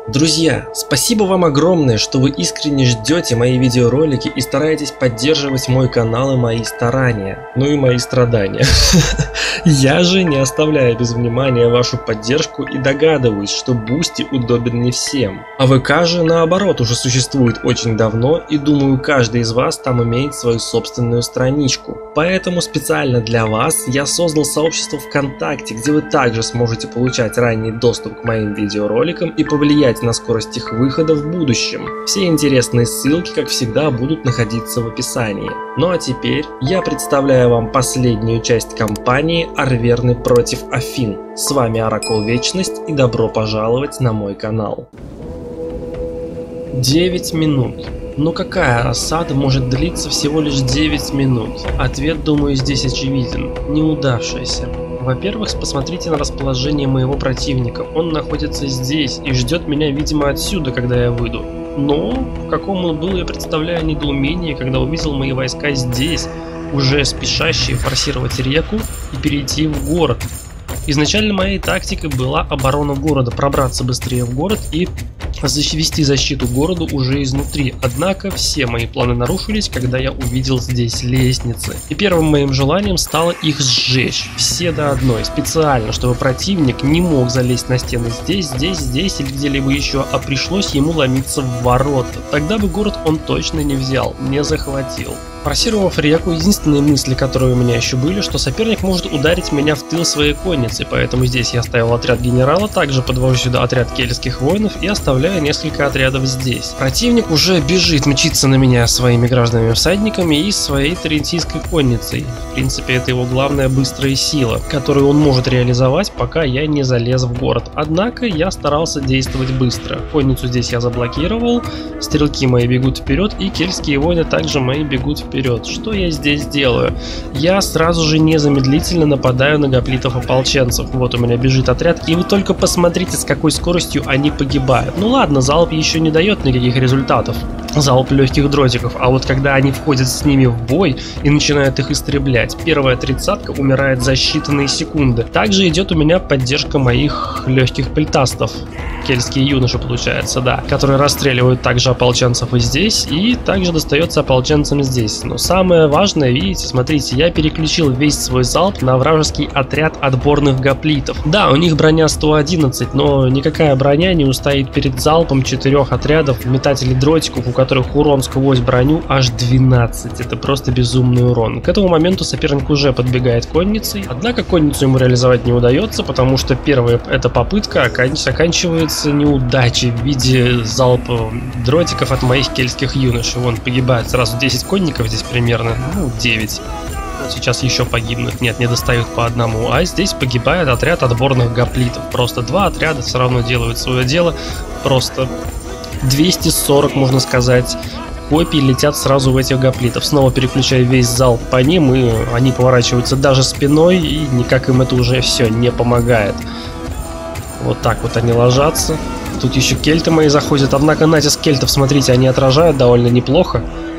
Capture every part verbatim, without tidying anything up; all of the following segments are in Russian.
Друзья, спасибо вам огромное, что вы искренне ждете мои видеоролики и стараетесь поддерживать мой канал и мои старания, ну и мои страдания. Я же не оставляю без внимания вашу поддержку и догадываюсь, что Boosty удобен не всем. А ВК же наоборот уже существует очень давно, и думаю, каждый из вас там имеет свою собственную страничку. Поэтому специально для вас я создал сообщество ВКонтакте, где вы также сможете получать ранний доступ к моим видеороликам и повлиять на скорость их выхода в будущем. Все интересные ссылки, как всегда, будут находиться в описании. Ну а теперь я представляю вам последнюю часть кампании Арверны против Афин. С вами Оракул Вечность и добро пожаловать на мой канал. девять минут. Но какая осада может длиться всего лишь девять минут? Ответ, думаю, здесь очевиден. Неудавшаяся. Во-первых, посмотрите на расположение моего противника. Он находится здесь и ждет меня, видимо, отсюда, когда я выйду. Но в каком он был, я представляю недоумение, когда увидел мои войска здесь, уже спешащие форсировать реку и перейти в город. Изначально моей тактикой была оборона города, пробраться быстрее в город и вести защиту городу уже изнутри. Однако все мои планы нарушились, когда я увидел здесь лестницы. И первым моим желанием стало их сжечь, все до одной, специально, чтобы противник не мог залезть на стены здесь, здесь, здесь или где-либо еще, а пришлось ему ломиться в ворота. Тогда бы город он точно не взял, не захватил. Форсировав реку, единственные мысли, которые у меня еще были, что соперник может ударить меня в тыл своей конницы, поэтому здесь я оставил отряд генерала, также подвожу сюда отряд кельтских воинов и оставляю несколько отрядов здесь. Противник уже бежит мчиться на меня своими гражданами всадниками и своей тарентийской конницей. В принципе, это его главная быстрая сила, которую он может реализовать, пока я не залез в город. Однако я старался действовать быстро. Конницу здесь я заблокировал, стрелки мои бегут вперед и кельтские воины также мои бегут вперед. Вперед. Что я здесь делаю? Я сразу же незамедлительно нападаю на гоплитов-ополченцев. Вот у меня бежит отряд, и вы только посмотрите, с какой скоростью они погибают. Ну ладно, залп еще не дает никаких результатов. Залп легких дротиков, а вот когда они входят с ними в бой и начинают их истреблять, первая тридцатка умирает за считанные секунды. Также идет у меня поддержка моих легких пельтастов. Кельтские юноши, получается, да, которые расстреливают также ополченцев и здесь, и также достается ополченцам здесь. Но самое важное, видите, смотрите, я переключил весь свой залп на вражеский отряд отборных гоплитов. Да, у них броня сто одиннадцать, но никакая броня не устоит перед залпом четырех отрядов метателей дротиков, у которых урон сквозь броню аж двенадцать. Это просто безумный урон. К этому моменту соперник уже подбегает конницей, однако конницу ему реализовать не удается, потому что первая эта попытка оканчивается неудачей в виде залпа дротиков от моих кельтских юношей. Вон погибает сразу десять конников здесь примерно, ну девять. Вот сейчас еще погибнут, нет, не достают по одному, а здесь погибает отряд отборных гоплитов. Просто два отряда все равно делают свое дело, просто двести сорок, можно сказать, копий летят сразу в этих гоплитов. Снова переключаю весь залп по ним, и они поворачиваются даже спиной, и никак им это уже все не помогает. Вот так вот они ложатся. Тут еще кельты мои заходят. Однако натиск кельтов, смотрите, они отражают довольно неплохо.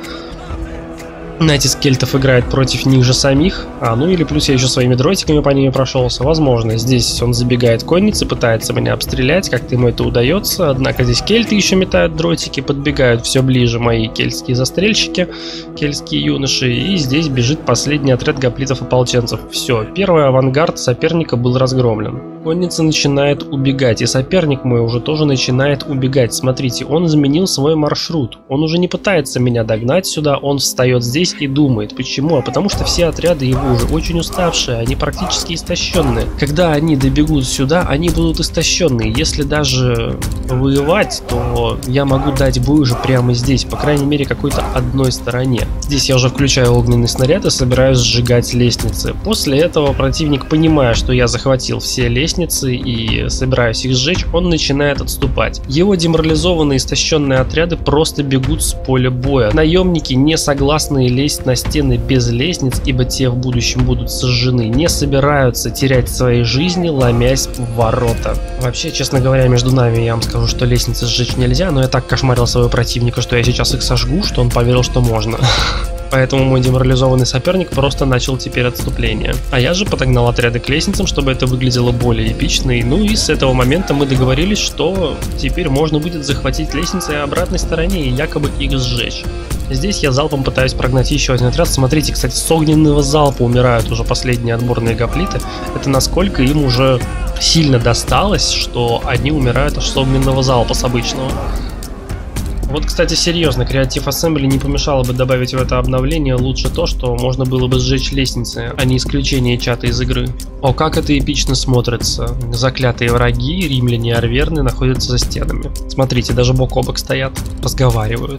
Натиск кельтов играет против них же самих. А, ну или плюс я еще своими дротиками по ними прошелся. Возможно, здесь он забегает конницы, пытается меня обстрелять. Как-то ему это удается. Однако здесь кельты еще метают дротики. Подбегают все ближе мои кельтские застрельщики, кельтские юноши. И здесь бежит последний отряд гоплитов-ополченцев. Все, первый авангард соперника был разгромлен. Конница начинает убегать, и соперник мой уже тоже начинает убегать. Смотрите, он изменил свой маршрут. Он уже не пытается меня догнать сюда, он встает здесь и думает. Почему? А потому что все отряды его уже очень уставшие, они практически истощенные. Когда они добегут сюда, они будут истощенные. Если даже воевать, то я могу дать бой уже прямо здесь, по крайней мере какой-то одной стороне. Здесь я уже включаю огненный снаряд и собираюсь сжигать лестницы. После этого противник, понимая, что я захватил все лестницы и собираюсь их сжечь, он начинает отступать. Его деморализованные истощенные отряды просто бегут с поля боя. Наемники, не согласные лезть на стены без лестниц, ибо те в будущем будут сожжены, не собираются терять свои жизни, ломясь в ворота. Вообще, честно говоря, между нами я вам скажу, что лестницы сжечь нельзя, но я так кошмарил своего противника, что я сейчас их сожгу, что он поверил, что можно. Поэтому мой деморализованный соперник просто начал теперь отступление. А я же подогнал отряды к лестницам, чтобы это выглядело более эпично. Ну и с этого момента мы договорились, что теперь можно будет захватить лестницы и обратной стороне и якобы их сжечь. Здесь я залпом пытаюсь прогнать еще один отряд. Смотрите, кстати, с огненного залпа умирают уже последние отборные гоплиты. Это насколько им уже сильно досталось, что они умирают аж с огненного залпа, с обычного. Вот, кстати, серьезно, Creative Assembly не помешало бы добавить в это обновление лучше то, что можно было бы сжечь лестницы, а не исключение чата из игры. О, как это эпично смотрится. Заклятые враги, римляне и арверны находятся за стенами. Смотрите, даже бок о бок стоят, разговаривают.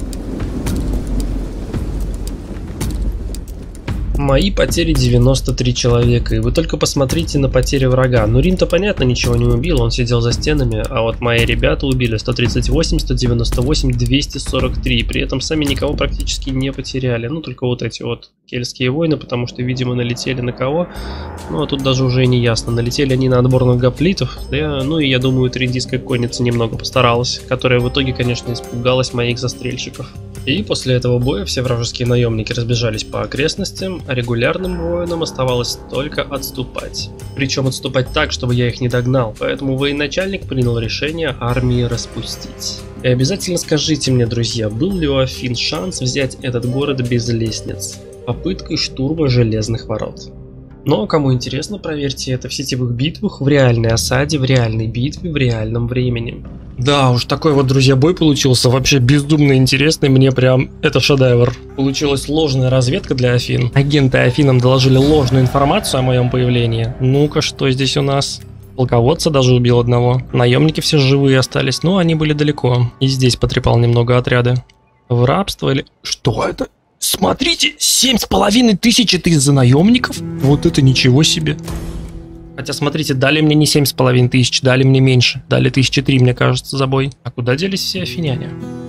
Мои потери девяносто три человека, и вы только посмотрите на потери врага. Ну, Рим-то, понятно, ничего не убил, он сидел за стенами, а вот мои ребята убили сто тридцать восемь, сто девяносто восемь, двести сорок три, при этом сами никого практически не потеряли. Ну, только вот эти вот кельтские войны, потому что, видимо, налетели на кого. Ну, а тут даже уже и не ясно, налетели они на отборных гоплитов, да, ну и я думаю, триндийская конница немного постаралась, которая в итоге, конечно, испугалась моих застрельщиков. И после этого боя все вражеские наемники разбежались по окрестностям, а регулярным воинам оставалось только отступать. Причем отступать так, чтобы я их не догнал, поэтому военачальник принял решение армии распустить. И обязательно скажите мне, друзья, был ли у Афин шанс взять этот город без лестниц? Попыткой штурма Железных ворот. Но, кому интересно, проверьте это в сетевых битвах, в реальной осаде, в реальной битве, в реальном времени. Да уж, такой вот, друзья, бой получился вообще безумно интересный, мне прям это шедевр. Получилась ложная разведка для Афин. Агенты Афинам доложили ложную информацию о моем появлении. Ну-ка, что здесь у нас? Полководца даже убил одного. Наемники все живые остались, но они были далеко. И здесь потрепал немного отряды. В рабство или... Что это? Смотрите, семь с половиной тысяч это из-за наемников? Вот это ничего себе. Хотя, смотрите, дали мне не семь с половиной тысяч, дали мне меньше. Дали тысячи три, мне кажется, за бой. А куда делись все афиняне?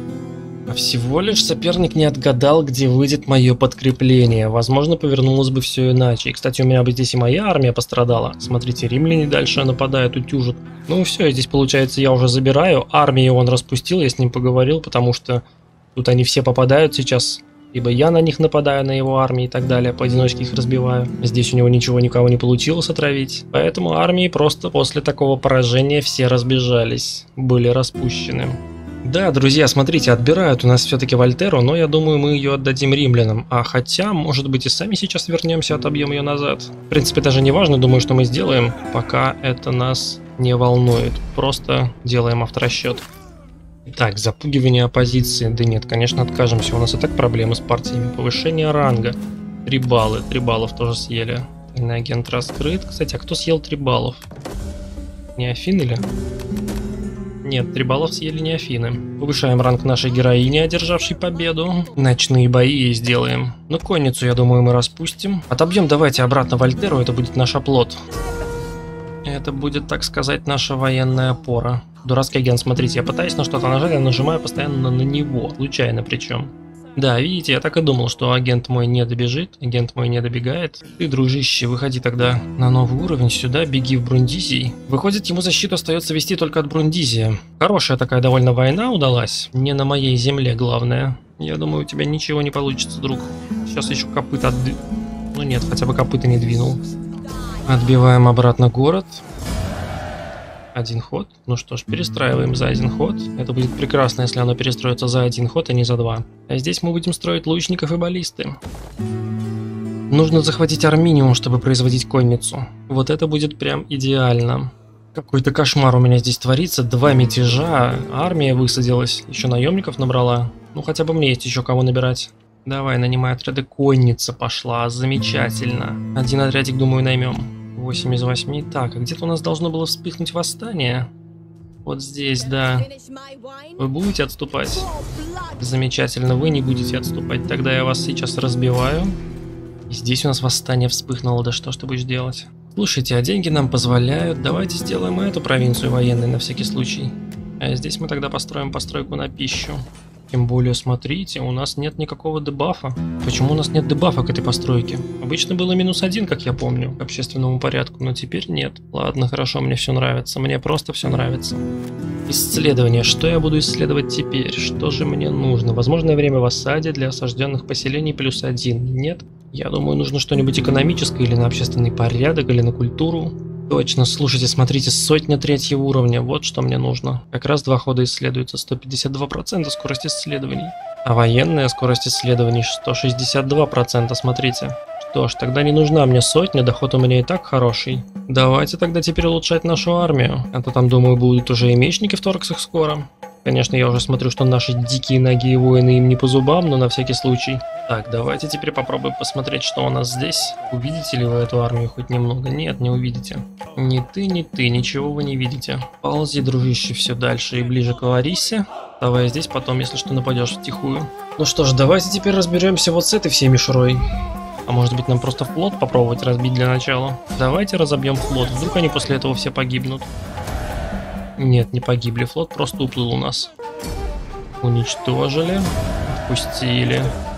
А всего лишь соперник не отгадал, где выйдет мое подкрепление. Возможно, повернулось бы все иначе. И, кстати, у меня бы здесь и моя армия пострадала. Смотрите, римляне дальше нападают, утюжат. Ну все, здесь, получается, я уже забираю. Армию он распустил, я с ним поговорил, потому что тут они все попадают сейчас. Либо я на них нападаю, на его армии и так далее, поодиночке их разбиваю. Здесь у него ничего никого не получилось отравить. Поэтому армии просто после такого поражения все разбежались, были распущены. Да, друзья, смотрите, отбирают у нас все-таки Вольтеру, но я думаю, мы ее отдадим римлянам. А хотя, может быть, и сами сейчас вернемся, отобьем ее назад. В принципе, даже не важно, думаю, что мы сделаем, пока это нас не волнует. Просто делаем авторасчет. Так, запугивание оппозиции. Да нет, конечно, откажемся. У нас и так проблемы с партиями. Повышение ранга. Три балла. Три баллов тоже съели. Тайный агент раскрыт. Кстати, а кто съел три баллов? Не Афин или? Нет, три баллов съели не Афины. Повышаем ранг нашей героини, одержавшей победу. Ночные бои сделаем. Ну, конницу, я думаю, мы распустим. Отобьем давайте обратно Вольтеру, это будет наш оплот. Это будет, так сказать, наша военная опора. Дурацкий агент, смотрите, я пытаюсь на что-то нажать, я нажимаю постоянно на него, случайно причем. Да, видите, я так и думал, что агент мой не добежит, агент мой не добегает. Ты, дружище, выходи тогда на новый уровень сюда, беги в Брундизий. Выходит, ему защиту остается вести только от Брундизия. Хорошая такая довольно война удалась, не на моей земле, главное. Я думаю, у тебя ничего не получится, друг. Сейчас еще копыта отд... Ну нет, хотя бы копыта не двинул. Отбиваем обратно город. Один ход. Ну что ж, перестраиваем за один ход. Это будет прекрасно, если оно перестроится за один ход, а не за два. А здесь мы будем строить лучников и баллисты. Нужно захватить Арминиум, чтобы производить конницу. Вот это будет прям идеально. Какой-то кошмар у меня здесь творится. Два мятежа. Армия высадилась. Еще наемников набрала. Ну хотя бы мне есть еще кого набирать. Давай, нанимай отряды. Конница пошла. Замечательно. Один отрядик, думаю, наймем. восемь из восьми. Так, а где-то у нас должно было вспыхнуть восстание. Вот здесь, да. Вы будете отступать? Замечательно, вы не будете отступать. Тогда я вас сейчас разбиваю. И здесь у нас восстание вспыхнуло. Да что ж ты будешь делать? Слушайте, а деньги нам позволяют. Давайте сделаем эту провинцию военной на всякий случай. А здесь мы тогда построим постройку на пищу. Тем более, смотрите, у нас нет никакого дебафа. Почему у нас нет дебафа к этой постройке? Обычно было минус один, как я помню, к общественному порядку, но теперь нет. Ладно, хорошо, мне все нравится. Мне просто все нравится. Исследование. Что я буду исследовать теперь? Что же мне нужно? Возможное время в осаде для осажденных поселений плюс один. Нет? Я думаю, нужно что-нибудь экономическое или на общественный порядок, или на культуру. Точно, слушайте, смотрите, сотня третьего уровня. Вот что мне нужно. Как раз два хода исследуется. сто пятьдесят два процента скорость исследований. А военная скорость исследований сто шестьдесят два процента, смотрите. Что ж, тогда не нужна мне сотня, доход у меня и так хороший. Давайте тогда теперь улучшать нашу армию. А то там, думаю, будут уже и мечники в Торксах скоро. Конечно, я уже смотрю, что наши дикие ноги воины им не по зубам, но на всякий случай. Так, давайте теперь попробуем посмотреть, что у нас здесь. Увидите ли вы эту армию хоть немного? Нет, не увидите. Ни ты, ни ты, ничего вы не видите. Ползи, дружище, все дальше и ближе к Ларисе. Давай здесь потом, если что, нападешь втихую. Ну что ж, давайте теперь разберемся вот с этой всей мишурой. А может быть нам просто флот попробовать разбить для начала? Давайте разобьем флот, вдруг они после этого все погибнут. Нет, не погибли, флот просто уплыл у нас. Уничтожили, отпустили.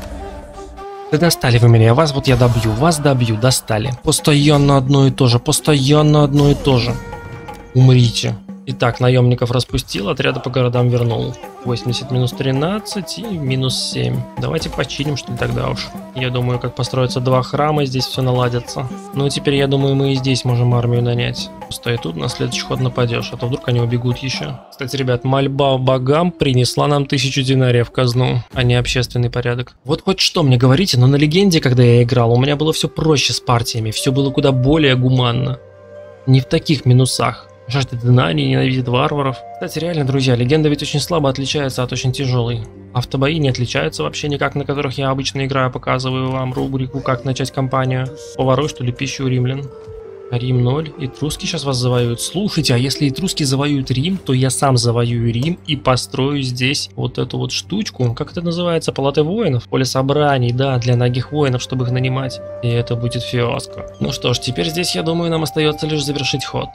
Да достали вы меня, вас вот я добью, вас добью, достали. Постоянно одно и то же, постоянно одно и то же. Умрите. Итак, наемников распустил, отряды по городам вернул. восемьдесят минус тринадцать и минус семь. Давайте починим, что ли, тогда уж. Я думаю, как построятся два храма, здесь все наладится. Ну и теперь, я думаю, мы и здесь можем армию нанять. Стой тут, на следующий ход нападешь, а то вдруг они убегут еще. Кстати, ребят, мольба богам принесла нам тысячу динариев в казну, а не общественный порядок. Вот хоть что мне говорите, но на легенде, когда я играл, у меня было все проще с партиями, все было куда более гуманно. Не в таких минусах. Жаждет знаний, ненавидит варваров. Кстати, реально, друзья, легенда ведь очень слабо отличается от очень тяжелой. Автобои не отличаются вообще никак, на которых я обычно играю, показываю вам рубрику «Как начать кампанию». Поворот, что ли, пищу римлян. Рим ноль. Этруски сейчас вас завоюют. Слушайте, а если этруски завоюют Рим, то я сам завоюю Рим и построю здесь вот эту вот штучку. Как это называется? Палаты воинов? Поле собраний, да, для ногих воинов, чтобы их нанимать. И это будет фиаско. Ну что ж, теперь здесь, я думаю, нам остается лишь завершить ход.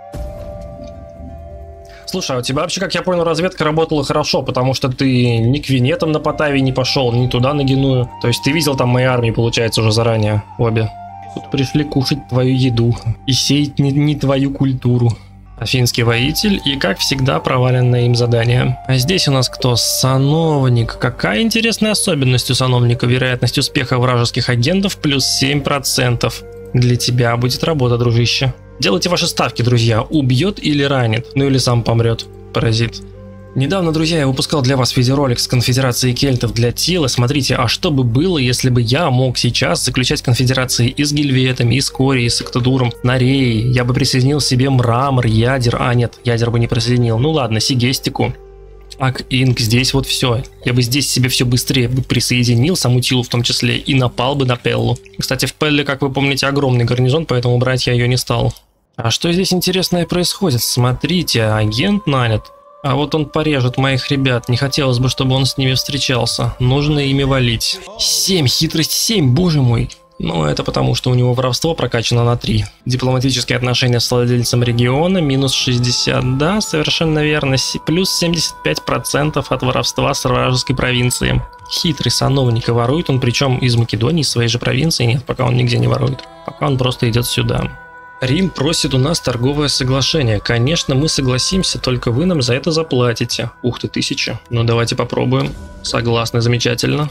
Слушай, а у тебя вообще, как я понял, разведка работала хорошо, потому что ты ни к Венетам на Потавии не пошел, ни туда на Геную. То есть ты видел там мои армии, получается, уже заранее, обе. Тут пришли кушать твою еду и сеять не, не твою культуру. Афинский воитель и, как всегда, проваленное им задание. А здесь у нас кто? Сановник. Какая интересная особенность у сановника? Вероятность успеха вражеских агентов плюс семь процентов. Для тебя будет работа, дружище. Делайте ваши ставки, друзья. Убьет или ранит? Ну или сам помрет. Паразит. Недавно, друзья, я выпускал для вас видеоролик с конфедерацией кельтов для Тила. Смотрите, а что бы было, если бы я мог сейчас заключать конфедерации и с гельветами, и с Кори, и с Эктодуром, Нареей. Я бы присоединил себе Мрамор, Ядер. А, нет, Ядер бы не присоединил. Ну ладно, Сигестику. Ак, Инк, здесь вот все. Я бы здесь себе все быстрее бы присоединил, саму Тилу в том числе, и напал бы на Пеллу. Кстати, в Пелле, как вы помните, огромный гарнизон, поэтому брать я ее не стал. А что здесь интересное происходит? Смотрите, агент нанят. А вот он порежет моих ребят. Не хотелось бы, чтобы он с ними встречался. Нужно ими валить. семь, хитрость семь, боже мой. Но это потому, что у него воровство прокачано на три. Дипломатические отношения с владельцем региона минус шестьдесят. Да, совершенно верно. Плюс семьдесят пять процентов от воровства с вражеской провинции. Хитрый сановник, и ворует он причем из Македонии, из своей же провинции. Нет, пока он нигде не ворует. Пока он просто идет сюда. Рим просит у нас торговое соглашение. Конечно, мы согласимся, только вы нам за это заплатите. Ух ты, тысяча. Ну давайте попробуем. Согласны, замечательно.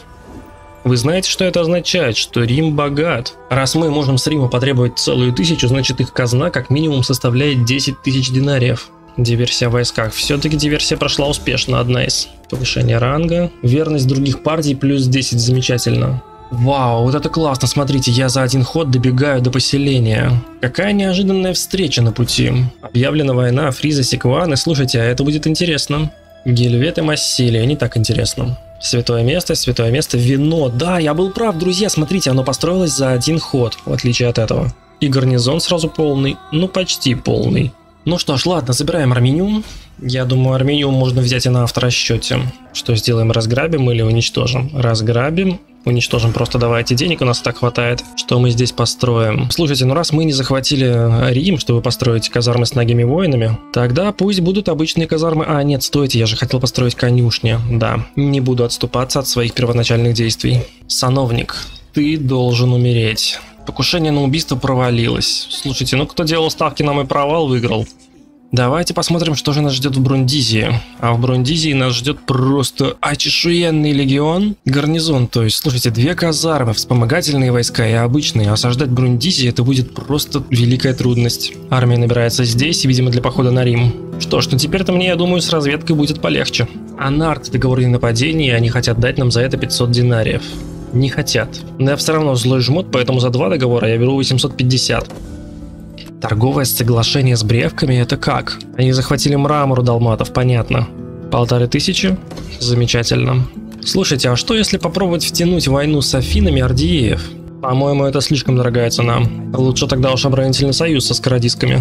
Вы знаете, что это означает? Что Рим богат. Раз мы можем с Рима потребовать целую тысячу, значит их казна как минимум составляет десять тысяч динариев. Диверсия в войсках. Все-таки диверсия прошла успешно, одна из. Повышение ранга. Верность других партий плюс десять, замечательно. Вау, вот это классно, смотрите, я за один ход добегаю до поселения. Какая неожиданная встреча на пути. Объявлена война Фриза, Секваны, слушайте, а это будет интересно. Гельвет и Массилия, не так интересно. Святое место, святое место, вино. Да, я был прав, друзья, смотрите, оно построилось за один ход, в отличие от этого. И гарнизон сразу полный, ну почти полный. Ну что ж, ладно, забираем Армениум. Я думаю, Армениум можно взять и на авторасчете. Что сделаем, разграбим или уничтожим? Разграбим. Уничтожим, просто давайте денег, у нас так хватает. Что мы здесь построим? Слушайте, ну раз мы не захватили Рим, чтобы построить казармы с ногими воинами, тогда пусть будут обычные казармы. А, нет, стойте, я же хотел построить конюшни. Да, не буду отступаться от своих первоначальных действий. Сановник, ты должен умереть. Покушение на убийство провалилось. Слушайте, ну кто делал ставки на мой провал, выиграл. Давайте посмотрим, что же нас ждет в Брундизии. А в Брундизии нас ждет просто очешуенный легион. Гарнизон, то есть, слушайте, две казармы, вспомогательные войска и обычные. Осаждать Брундизии — это будет просто великая трудность. Армия набирается здесь, видимо, для похода на Рим. Что ж, ну теперь-то мне, я думаю, с разведкой будет полегче. А Нарт, договор о нападении, они хотят дать нам за это пятьсот динариев. Не хотят. Но я все равно злой жмот, поэтому за два договора я беру восемьсот пятьдесят. Торговое соглашение с бревками — это как? Они захватили мрамор у далматов, понятно. Полторы тысячи? Замечательно. Слушайте, а что если попробовать втянуть войну с Афинами Ардиеев? По-моему, это слишком дорогая цена. Лучше тогда уж оборонительный союз со скородисками.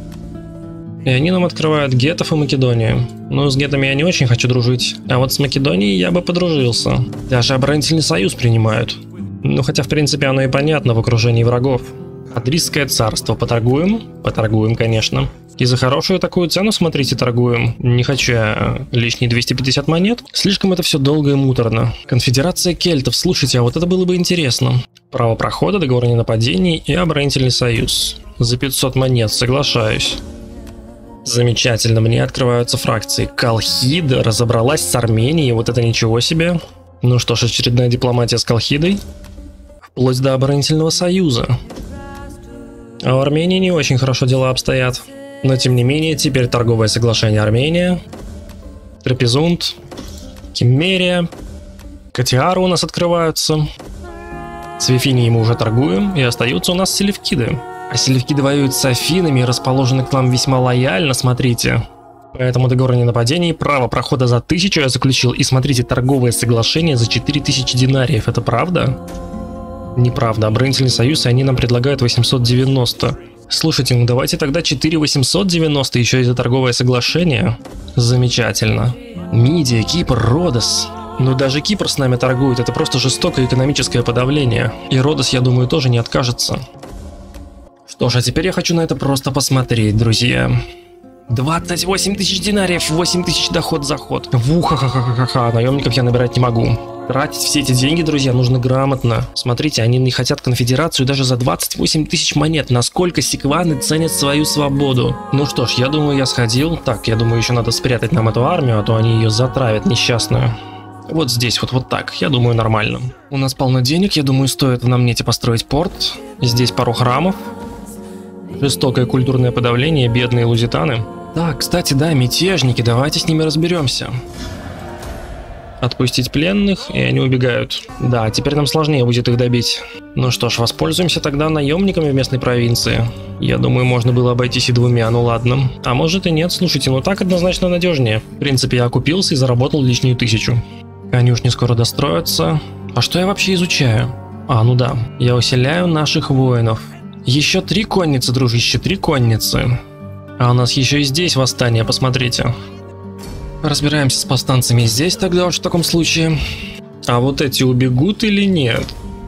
И они нам открывают гетов и Македонию. Ну, с гетами я не очень хочу дружить. А вот с Македонией я бы подружился. Даже оборонительный союз принимают. Ну, хотя, в принципе, оно и понятно в окружении врагов. Адрийское царство. Поторгуем? Поторгуем, конечно. И за хорошую такую цену, смотрите, торгуем. Не хочу я лишние двести пятьдесят монет. Слишком это все долго и муторно. Конфедерация кельтов. Слушайте, а вот это было бы интересно. Право прохода, договор о ненападении и оборонительный союз. За пятьсот монет, соглашаюсь. Замечательно, мне открываются фракции. Колхида разобралась с Арменией, вот это ничего себе. Ну что ж, очередная дипломатия с Колхидой. Вплоть до оборонительного союза. А в Армении не очень хорошо дела обстоят. Но тем не менее, теперь торговое соглашение Армения, Трапезунд, Киммерия, Катиары у нас открываются. С Вифинией мы уже торгуем, и остаются у нас селевкиды. А селевкиды воюют с Афинами и расположены к нам весьма лояльно, смотрите. Поэтому договор о ненападении, право прохода за тысячу я заключил, и смотрите, торговое соглашение за четыре тысячи динариев, это правда? Неправда, оборонительный союз, и они нам предлагают восемьсот девяносто. Слушайте, ну давайте тогда четыре тысячи восемьсот девяносто еще и за торговое соглашение. Замечательно. Мидия, Кипр, Родос. Ну даже Кипр с нами торгует, это просто жестокое экономическое подавление. И Родос, я думаю, тоже не откажется. Что ж, а теперь я хочу на это просто посмотреть, друзья. двадцать восемь тысяч динариев, восемь тысяч доход за ход. Вуха-ха-ха-ха-ха, наемников я набирать не могу. Тратить все эти деньги, друзья, нужно грамотно. Смотрите, они не хотят конфедерацию даже за двадцать восемь тысяч монет. Насколько сикваны ценят свою свободу. Ну что ж, я думаю, я сходил. Так, я думаю, еще надо спрятать нам эту армию, а то они ее затравят, несчастную. Вот здесь, вот, вот так. Я думаю, нормально. У нас полно денег, я думаю, стоит в Намнете построить порт. Здесь пару храмов. Жестокое культурное подавление, бедные лузитаны. Так, кстати, да, мятежники, давайте с ними разберемся. Отпустить пленных, и они убегают. Да, теперь нам сложнее будет их добить. Ну что ж, воспользуемся тогда наемниками в местной провинции. Я думаю, можно было обойтись и двумя, ну ладно. А может и нет, слушайте, ну так однозначно надежнее. В принципе, я окупился и заработал лишнюю тысячу. Конюшни скоро достроятся. А что я вообще изучаю? А, ну да, я усиляю наших воинов. Еще три конницы, дружище, три конницы. А у нас еще и здесь восстание, посмотрите. Разбираемся с повстанцами здесь тогда уж в таком случае. А вот эти убегут или нет?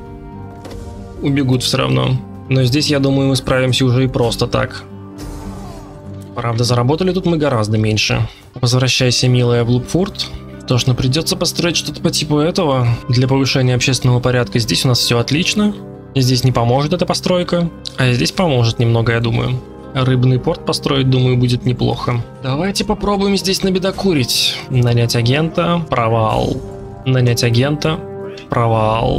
Убегут все равно. Но здесь, я думаю, мы справимся уже и просто так. Правда, заработали тут мы гораздо меньше. Возвращайся, милая, в Лупфурт. Что ж, ну придется построить что-то по типу этого. Для повышения общественного порядка здесь у нас все отлично. Здесь не поможет эта постройка. А здесь поможет немного, я думаю. Рыбный порт построить, думаю, будет неплохо. Давайте попробуем здесь набедокурить. Нанять агента. Провал. Нанять агента. Провал.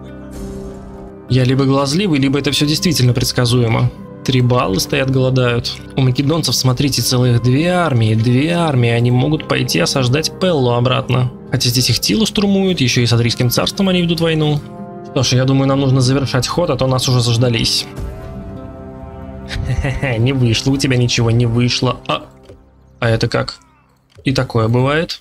Я либо глазливый, либо это все действительно предсказуемо. Три балла стоят, голодают. У македонцев, смотрите, целых две армии. Две армии. Они могут пойти осаждать Пеллу обратно. Хотя здесь их Тилу штурмуют, еще и с Адрийским царством они ведут войну. Что ж, я думаю, нам нужно завершать ход, а то нас уже заждались. Хе-хе-хе, не вышло, у тебя ничего не вышло. А, а это как? И такое бывает.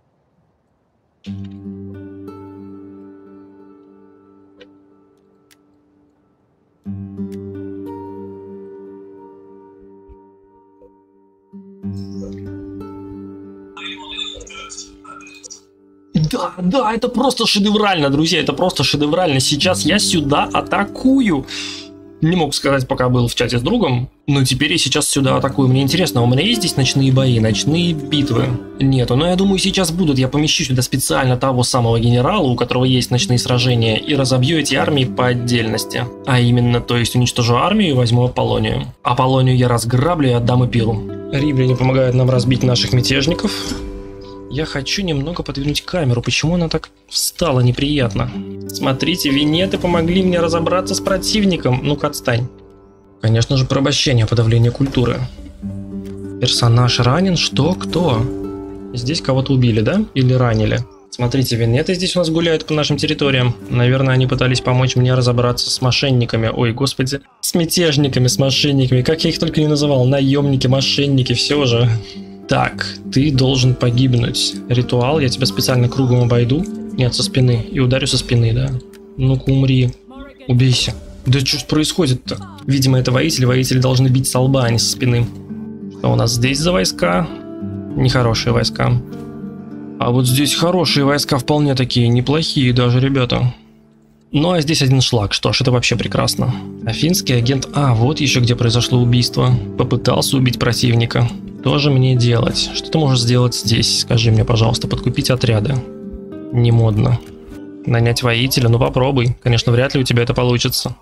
Да, да, это просто шедеврально, друзья, это просто шедеврально. Сейчас я сюда атакую. Не мог сказать, пока был в чате с другом, но теперь я сейчас сюда атакую. Мне интересно, у меня есть здесь ночные бои, ночные битвы? Нету, но я думаю, сейчас будут. Я помещу сюда специально того самого генерала, у которого есть ночные сражения, и разобью эти армии по отдельности. А именно, то есть уничтожу армию и возьму Аполлонию. Аполлонию я разграблю и отдам Эпиру. Римляне помогают нам разбить наших мятежников. Я хочу немного подвинуть камеру. Почему она так встала неприятно? Смотрите, венеты помогли мне разобраться с противником. Ну-ка, отстань. Конечно же, порабощение, подавление культуры. Персонаж ранен? Что? Кто? Здесь кого-то убили, да? Или ранили? Смотрите, венеты здесь у нас гуляют по нашим территориям. Наверное, они пытались помочь мне разобраться с мошенниками. Ой, господи. С мятежниками, с мошенниками. Как я их только не называл. Наемники, мошенники, все же. Так, ты должен погибнуть. Ритуал, я тебя специально кругом обойду. Нет, со спины. И ударю со спины, да. Ну-ка, умри. Убейся. Да что ж происходит-то? Видимо, это воители. Воители должны бить со лба, а не со спины. Что у нас здесь за войска? Нехорошие войска. А вот здесь хорошие войска, вполне такие, неплохие даже, ребята. Ну а здесь один шлак, что ж, это вообще прекрасно. Афинский агент... А, вот еще где произошло убийство. Попытался убить противника. Тоже мне делать? Что ты можешь сделать здесь? Скажи мне, пожалуйста, подкупить отряды. Не модно. Нанять воителя? Ну попробуй. Конечно, вряд ли у тебя это получится.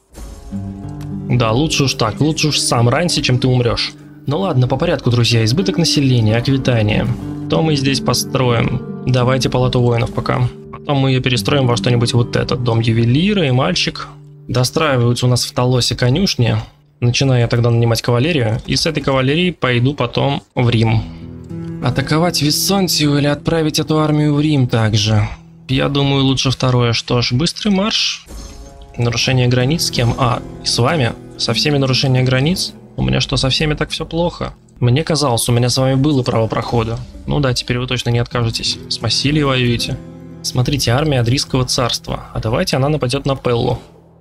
Да, лучше уж так. Лучше уж сам ранься, чем ты умрешь. Ну ладно, по порядку, друзья. Избыток населения, аквитания. То мы здесь построим. Давайте палату воинов пока. Потом мы ее перестроим во что-нибудь вот этот. Дом ювелира и мальчик. Достраиваются у нас в Толосе конюшни. Начинаю я тогда нанимать кавалерию. И с этой кавалерией пойду потом в Рим. Атаковать Висонтию или отправить эту армию в Рим также? Я думаю, лучше второе. Что ж, быстрый марш. Нарушение границ с кем? А, и с вами? Со всеми нарушения границ? У меня что, со всеми так все плохо? Мне казалось, у меня с вами было право прохода. Ну да, теперь вы точно не откажетесь. С Массилией воюете. Смотрите, армия Адрийского царства. А давайте она нападет на Пеллу.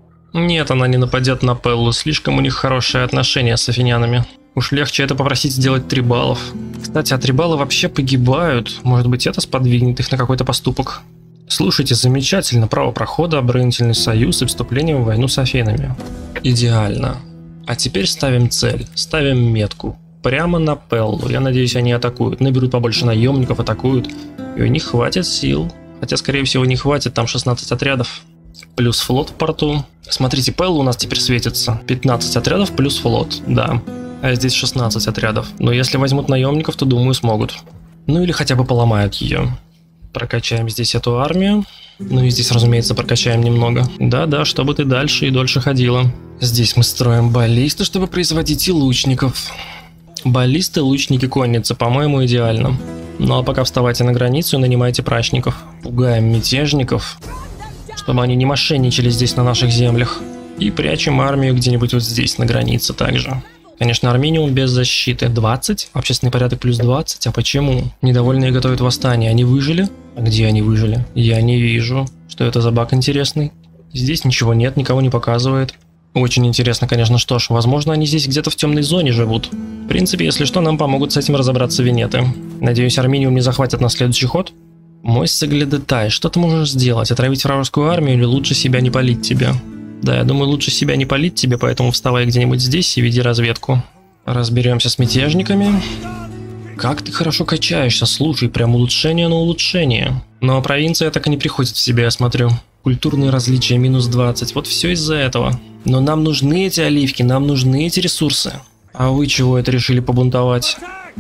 Нет, она не нападет на Пеллу. Слишком у них хорошие отношения с афинянами. Уж легче это попросить сделать трибалов. Кстати, а трибалы вообще погибают. Может быть, это сподвигнет их на какой-то поступок. Слушайте, замечательно. Право прохода, оборонительный союз и вступление в войну с Афинами. Идеально. А теперь ставим цель. Ставим метку. Прямо на Пеллу. Я надеюсь, они атакуют. Наберут побольше наемников, атакуют. И у них хватит сил. Хотя, скорее всего, не хватит. Там шестнадцать отрядов. Плюс флот в порту. Смотрите, Пелла у нас теперь светится. пятнадцать отрядов плюс флот. Да. А здесь шестнадцать отрядов. Но если возьмут наемников, то, думаю, смогут. Ну или хотя бы поломают ее. Прокачаем здесь эту армию. Ну и здесь, разумеется, прокачаем немного. Да-да, чтобы ты дальше и дольше ходила. Здесь мы строим баллисты, чтобы производить и лучников. Баллисты, лучники, конницы, по-моему, идеально. Ну а пока вставайте на границу и нанимайте прачников. Пугаем мятежников, чтобы они не мошенничали здесь на наших землях. И прячем армию где-нибудь вот здесь, на границе также. Конечно, Арминиум без защиты. двадцать, общественный порядок плюс двадцать. А почему? Недовольные готовят восстание. Они выжили? А где они выжили? Я не вижу. Что это за баг интересный? Здесь ничего нет, никого не показывает. Очень интересно, конечно, что ж. Возможно, они здесь где-то в темной зоне живут. В принципе, если что, нам помогут с этим разобраться венеты. Надеюсь, Арминиум не захватят на следующий ход. Мой Саглядетай, что ты можешь сделать? Отравить вражескую армию или лучше себя не палить тебе? Да, я думаю, лучше себя не палить тебе, поэтому вставай где-нибудь здесь и веди разведку. Разберемся с мятежниками. Как ты хорошо качаешься, слушай, прям улучшение на улучшение. Но провинция так и не приходит в себя, я смотрю. Культурные различия минус двадцать, вот все из-за этого. Но нам нужны эти оливки, нам нужны эти ресурсы. А вы чего это решили побунтовать?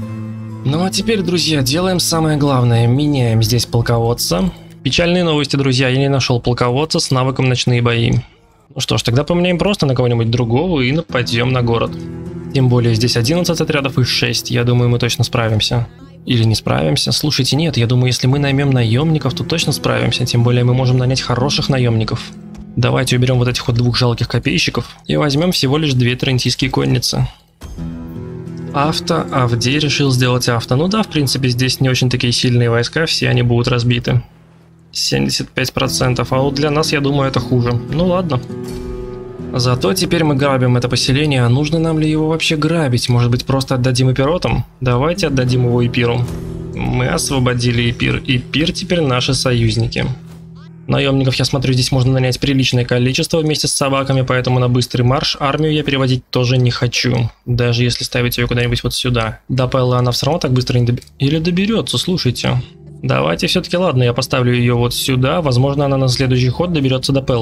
Ну а теперь, друзья, делаем самое главное. Меняем здесь полководца. Печальные новости, друзья, я не нашел полководца с навыком ночные бои. Ну что ж, тогда поменяем просто на кого-нибудь другого и нападем на город. Тем более здесь одиннадцать отрядов и шесть, я думаю, мы точно справимся. Или не справимся? Слушайте, нет, я думаю, если мы наймем наемников, то точно справимся, тем более мы можем нанять хороших наемников. Давайте уберем вот этих вот двух жалких копейщиков и возьмем всего лишь две трентийские конницы. Авто, Авдей решил сделать авто. Ну да, в принципе, здесь не очень такие сильные войска, все они будут разбиты. семьдесят пять процентов, а вот для нас, я думаю, это хуже. Ну ладно. Зато теперь мы грабим это поселение, а нужно нам ли его вообще грабить? Может быть, просто отдадим Эпиротам? Давайте отдадим его Эпиру. Мы освободили Эпир, Эпир теперь наши союзники. Наемников, я смотрю, здесь можно нанять приличное количество вместе с собаками, поэтому на быстрый марш армию я переводить тоже не хочу. Даже если ставить ее куда-нибудь вот сюда. До Пеллы она все равно так быстро не доберется. Или доберется, слушайте. Давайте все-таки, ладно, я поставлю ее вот сюда. Возможно, она на следующий ход доберется до Пеллы.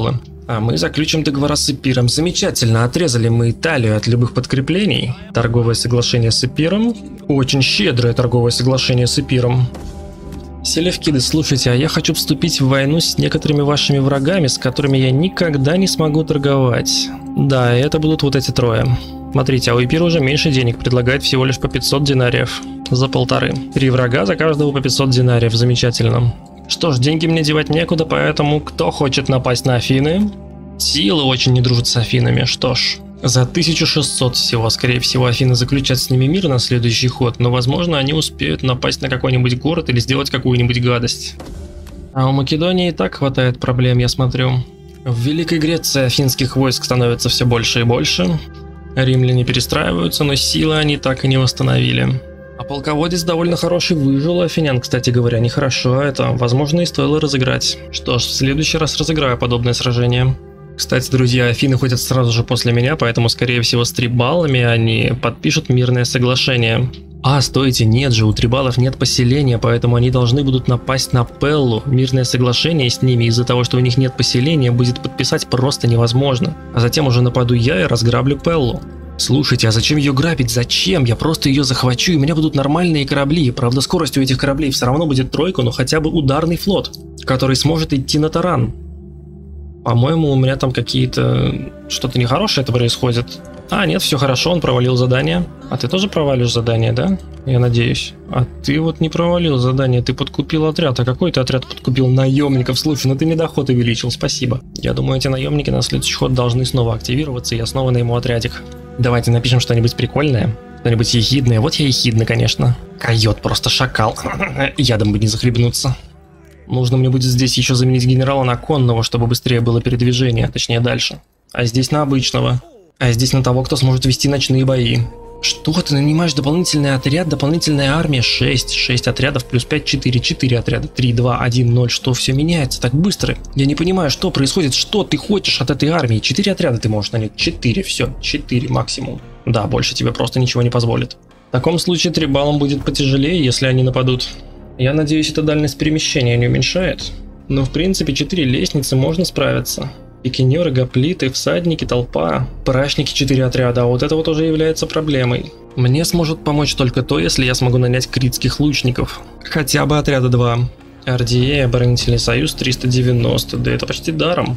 А мы заключим договора с Эпиром. Замечательно, отрезали мы Италию от любых подкреплений. Торговое соглашение с Эпиром. Очень щедрое торговое соглашение с Эпиром. Селевкиды, слушайте, а я хочу вступить в войну с некоторыми вашими врагами, с которыми я никогда не смогу торговать. Да, это будут вот эти трое. Смотрите, а у Эпира уже меньше денег, предлагает всего лишь по пятьсот динариев. За полторы. Три врага, за каждого по пятьсот динариев, замечательно. Что ж, деньги мне девать некуда, поэтому кто хочет напасть на Афины? Силы очень не дружат с Афинами, что ж. За тысячу шестьсот всего, скорее всего, Афины заключат с ними мир на следующий ход, но возможно они успеют напасть на какой-нибудь город или сделать какую-нибудь гадость. А у Македонии и так хватает проблем, я смотрю. В Великой Греции афинских войск становится все больше и больше. Римляне перестраиваются, но силы они так и не восстановили. А полководец довольно хороший выжил, афинян, кстати говоря, нехорошо это, возможно, и стоило разыграть. Что ж, в следующий раз разыграю подобное сражение. Кстати, друзья, Афины ходят сразу же после меня, поэтому, скорее всего, с трибалами они подпишут мирное соглашение. А, стойте, нет же, у трибалов нет поселения, поэтому они должны будут напасть на Пеллу. Мирное соглашение с ними из-за того, что у них нет поселения, будет подписать просто невозможно. А затем уже нападу я и разграблю Пеллу. Слушайте, а зачем ее грабить? Зачем? Я просто ее захвачу, и у меня будут нормальные корабли. Правда, скорость у этих кораблей все равно будет тройка, но хотя бы ударный флот, который сможет идти на таран. По-моему, у меня там какие-то... что-то нехорошее это происходит. А, нет, все хорошо, он провалил задание. А ты тоже провалишь задание, да? Я надеюсь. А ты вот не провалил задание, ты подкупил отряд. А какой ты отряд подкупил? Наемников. Слушай, ну ты мне доход увеличил, спасибо. Я думаю, эти наемники на следующий ход должны снова активироваться, и я снова найму отрядик. Давайте напишем что-нибудь прикольное, что-нибудь ехидное. Вот я ехидный, конечно. Койот, просто шакал. Ядом бы не захлебнуться. Нужно мне будет здесь еще заменить генерала на конного, чтобы быстрее было передвижение, точнее дальше. А здесь на обычного. А здесь на того, кто сможет вести ночные бои. Что, ты нанимаешь дополнительный отряд, дополнительная армия? шесть, шесть отрядов плюс пять, четыре, четыре отряда, три, два, один, ноль, что все меняется так быстро? Я не понимаю, что происходит, что ты хочешь от этой армии? четыре отряда ты можешь нанять, четыре, все, четыре максимум. Да, больше тебе просто ничего не позволит. В таком случае трибалам будет потяжелее, если они нападут. Я надеюсь, эта дальность перемещения не уменьшает. Но в принципе четыре лестницы можно справиться. Пикинеры, гоплиты, всадники, толпа, прачники четыре отряда, а вот это вот уже является проблемой. Мне сможет помочь только то, если я смогу нанять критских лучников. Хотя бы отряда два. Ардией, оборонительный союз триста девяносто, да это почти даром.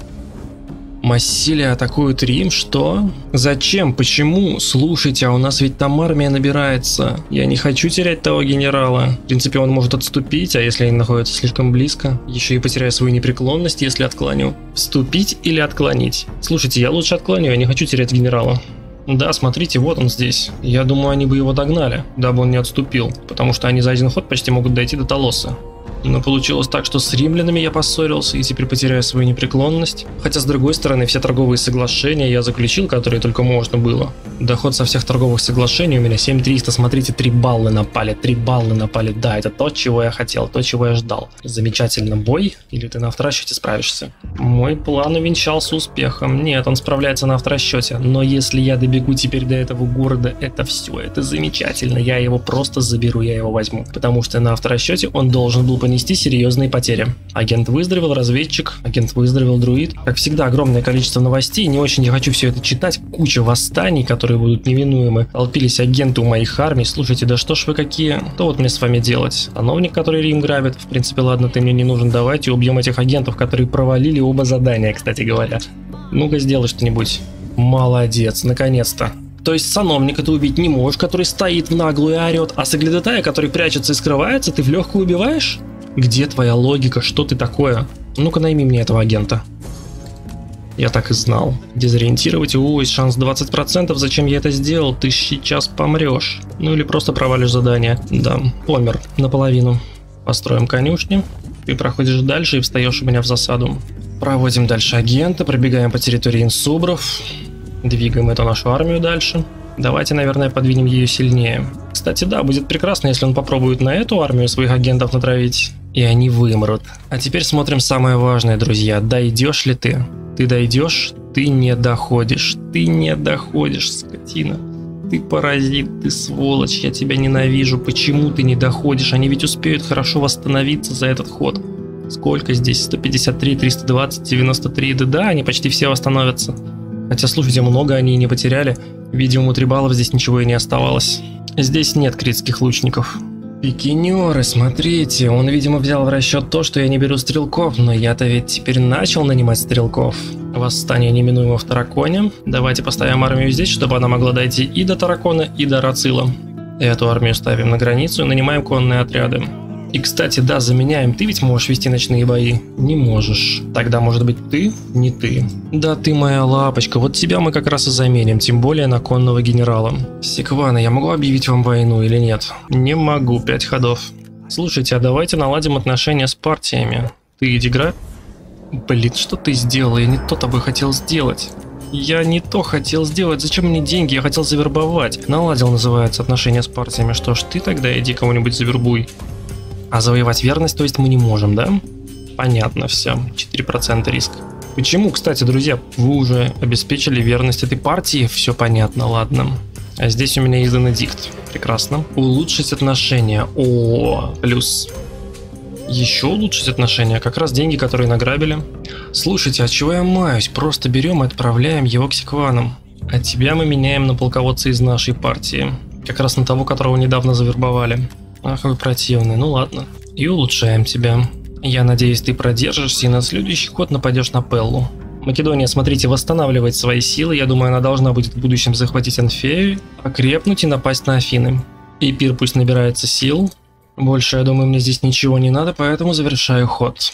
Массилия атакует Рим, что? Зачем? Почему? Слушайте, а у нас ведь там армия набирается. Я не хочу терять того генерала. В принципе, он может отступить, а если они находятся слишком близко? Еще и потеряю свою непреклонность, если отклоню. Вступить или отклонить? Слушайте, я лучше отклоню, я не хочу терять генерала. Да, смотрите, вот он здесь. Я думаю, они бы его догнали, дабы он не отступил, потому что они за один ход почти могут дойти до Толоса. Но получилось так, что с римлянами я поссорился и теперь потеряю свою непреклонность. Хотя, с другой стороны, все торговые соглашения я заключил, которые только можно было. Доход со всех торговых соглашений у меня семь триста. Смотрите, три баллы напали, три баллы напали. Да, это то, чего я хотел, то, чего я ждал. Замечательно. Бой? Или ты на авторасчете справишься? Мой план увенчался успехом. Нет, он справляется на авторасчете. Но если я добегу теперь до этого города, это все. Это замечательно. Я его просто заберу, я его возьму. Потому что на авторасчете он должен был понести серьезные потери. Агент выздоровел, разведчик, агент выздоровел, друид. Как всегда, огромное количество новостей, не очень я хочу все это читать, куча восстаний, которые будут невинуемы. Толпились агенты у моих армий, слушайте, да что ж вы какие, что вот мне с вами делать? Сановник, который Рим грабит, в принципе, ладно, ты мне не нужен, давайте убьем этих агентов, которые провалили оба задания, кстати говоря. Ну-ка, сделай что-нибудь. Молодец, наконец-то. То есть сановника ты убить не можешь, который стоит в наглую и орет, а соглядатая, который прячется и скрывается, ты в легкую убиваешь? Где твоя логика? Что ты такое? Ну-ка найми мне этого агента. Я так и знал. Дезориентировать? Ой, шанс двадцать процентов. Зачем я это сделал? Ты сейчас помрешь. Ну или просто провалишь задание. Да, помер. Наполовину. Построим конюшни. Ты проходишь дальше и встаешь у меня в засаду. Проводим дальше агента. Пробегаем по территории инсубров. Двигаем эту нашу армию дальше. Давайте, наверное, подвинем ее сильнее. Кстати, да, будет прекрасно, если он попробует на эту армию своих агентов натравить. И они вымрут. А теперь смотрим самое важное, друзья. Дойдешь ли ты? Ты дойдешь? Ты не доходишь. Ты не доходишь, скотина. Ты паразит, ты сволочь, я тебя ненавижу. Почему ты не доходишь? Они ведь успеют хорошо восстановиться за этот ход. Сколько здесь? сто пятьдесят три, триста двадцать, девяносто три. Да, да, они почти все восстановятся. Хотя, слушайте, много они и не потеряли. Видимо, у трибалов здесь ничего и не оставалось. Здесь нет критских лучников. Пикинеры, смотрите, он, видимо, взял в расчет то, что я не беру стрелков, но я-то ведь теперь начал нанимать стрелков. Восстание неминуемо в Тараконе. Давайте поставим армию здесь, чтобы она могла дойти и до Таракона, и до Рацила. Эту армию ставим на границу и нанимаем конные отряды. И, кстати, да, заменяем. Ты ведь можешь вести ночные бои? Не можешь. Тогда, может быть, ты? Не ты. Да ты моя лапочка, вот тебя мы как раз и заменим, тем более на конного генерала. Секвана, я могу объявить вам войну или нет? Не могу, пять ходов. Слушайте, а давайте наладим отношения с партиями. Ты игра? Блин, что ты сделал? Я не то тобой хотел сделать. Я не то хотел сделать. Зачем мне деньги? Я хотел завербовать. Наладил, называется, отношения с партиями. Что ж, ты тогда иди кого-нибудь завербуй. А завоевать верность, то есть мы не можем, да? Понятно все. четыре процента риск. Почему, кстати, друзья, вы уже обеспечили верность этой партии? Все понятно, ладно. А здесь у меня издан эдикт. Прекрасно. Улучшить отношения. О, плюс. Еще улучшить отношения. Как раз деньги, которые награбили. Слушайте, а чего я маюсь? Просто берем и отправляем его к секванам. А тебя мы меняем на полководца из нашей партии. Как раз на того, которого недавно завербовали. Ах, вы противный, ну ладно. И улучшаем тебя. Я надеюсь, ты продержишься и на следующий ход нападешь на Пеллу. Македония, смотрите, восстанавливает свои силы. Я думаю, она должна будет в будущем захватить Анфею, окрепнуть и напасть на Афины. Эпир пусть набирается сил. Больше, я думаю, мне здесь ничего не надо, поэтому завершаю ход.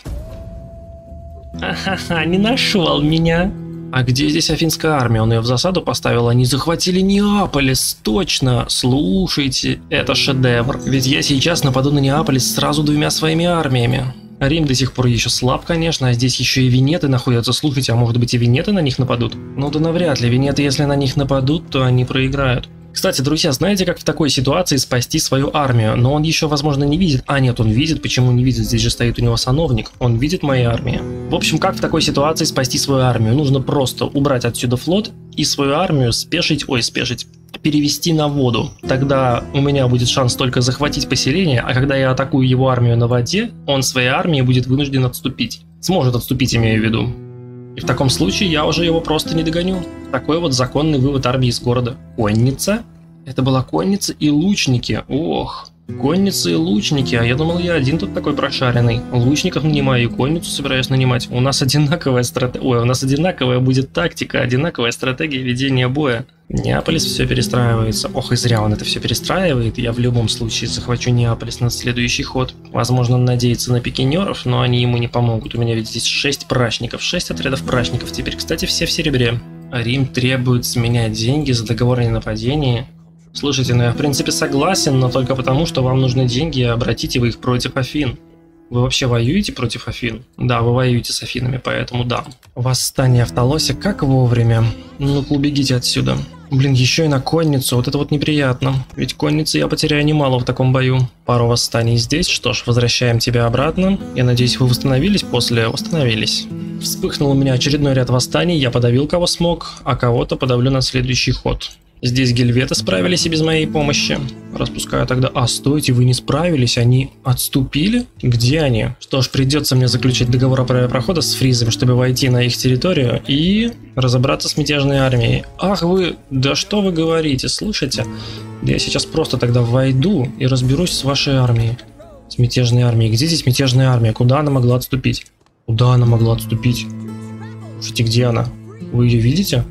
Ха-ха-ха, не нашел меня. А где здесь афинская армия? Он ее в засаду поставил. Они захватили Неаполис, точно. Слушайте, это шедевр. Ведь я сейчас нападу на Неаполис сразу двумя своими армиями. Рим до сих пор еще слаб, конечно, а здесь еще и Венеты находятся. Слушайте, а может быть и Венеты на них нападут? Ну да навряд ли. Венеты, если на них нападут, то они проиграют. Кстати, друзья, знаете, как в такой ситуации спасти свою армию? Но он еще, возможно, не видит. А, нет, он видит. Почему не видит? Здесь же стоит у него сановник. Он видит мои армии. В общем, как в такой ситуации спасти свою армию? Нужно просто убрать отсюда флот и свою армию спешить, ой, спешить, перевести на воду. Тогда у меня будет шанс только захватить поселение, а когда я атакую его армию на воде, он своей армией будет вынужден отступить. Сможет отступить, имею в виду. И в таком случае я уже его просто не догоню. Такой вот законный вывод армии из города. Конница? Это была конница и лучники. Ох, конница и лучники. А я думал, я один тут такой прошаренный. Лучников нанимаю и конницу собираюсь нанимать. У нас одинаковая стратегия. Ой, у нас одинаковая будет тактика, одинаковая стратегия ведения боя. Неаполис все перестраивается. Ох, и зря он это все перестраивает. Я в любом случае захвачу Неаполис на следующий ход. Возможно, он надеется на пикинеров, но они ему не помогут. У меня ведь здесь шесть прачников, шесть отрядов прачников. Теперь, кстати, все в серебре. Рим требует с меня деньги за договор о ненападении. Слушайте, ну я в принципе согласен, но только потому, что вам нужны деньги, и обратите вы их против Афин. Вы вообще воюете против Афин? Да, вы воюете с Афинами, поэтому да. Восстание в Толосе как вовремя. Ну-ка, убегите отсюда. Блин, еще и на конницу, вот это вот неприятно. Ведь конницы я потеряю немало в таком бою. Пару восстаний здесь, что ж, возвращаем тебя обратно. Я надеюсь, вы восстановились после... Восстановились. Вспыхнул у меня очередной ряд восстаний, я подавил кого смог, а кого-то подавлю на следующий ход. Здесь гельветы справились и без моей помощи. Распускаю тогда... А, стойте, вы не справились, они отступили? Где они? Что ж, придется мне заключить договор о праве прохода с фризами, чтобы войти на их территорию и разобраться с мятежной армией. Ах вы, да что вы говорите, слышите? Да я сейчас просто тогда войду и разберусь с вашей армией. С мятежной армией. Где здесь мятежная армия? Куда она могла отступить? Куда она могла отступить? Слушайте, где она? Вы ее видите?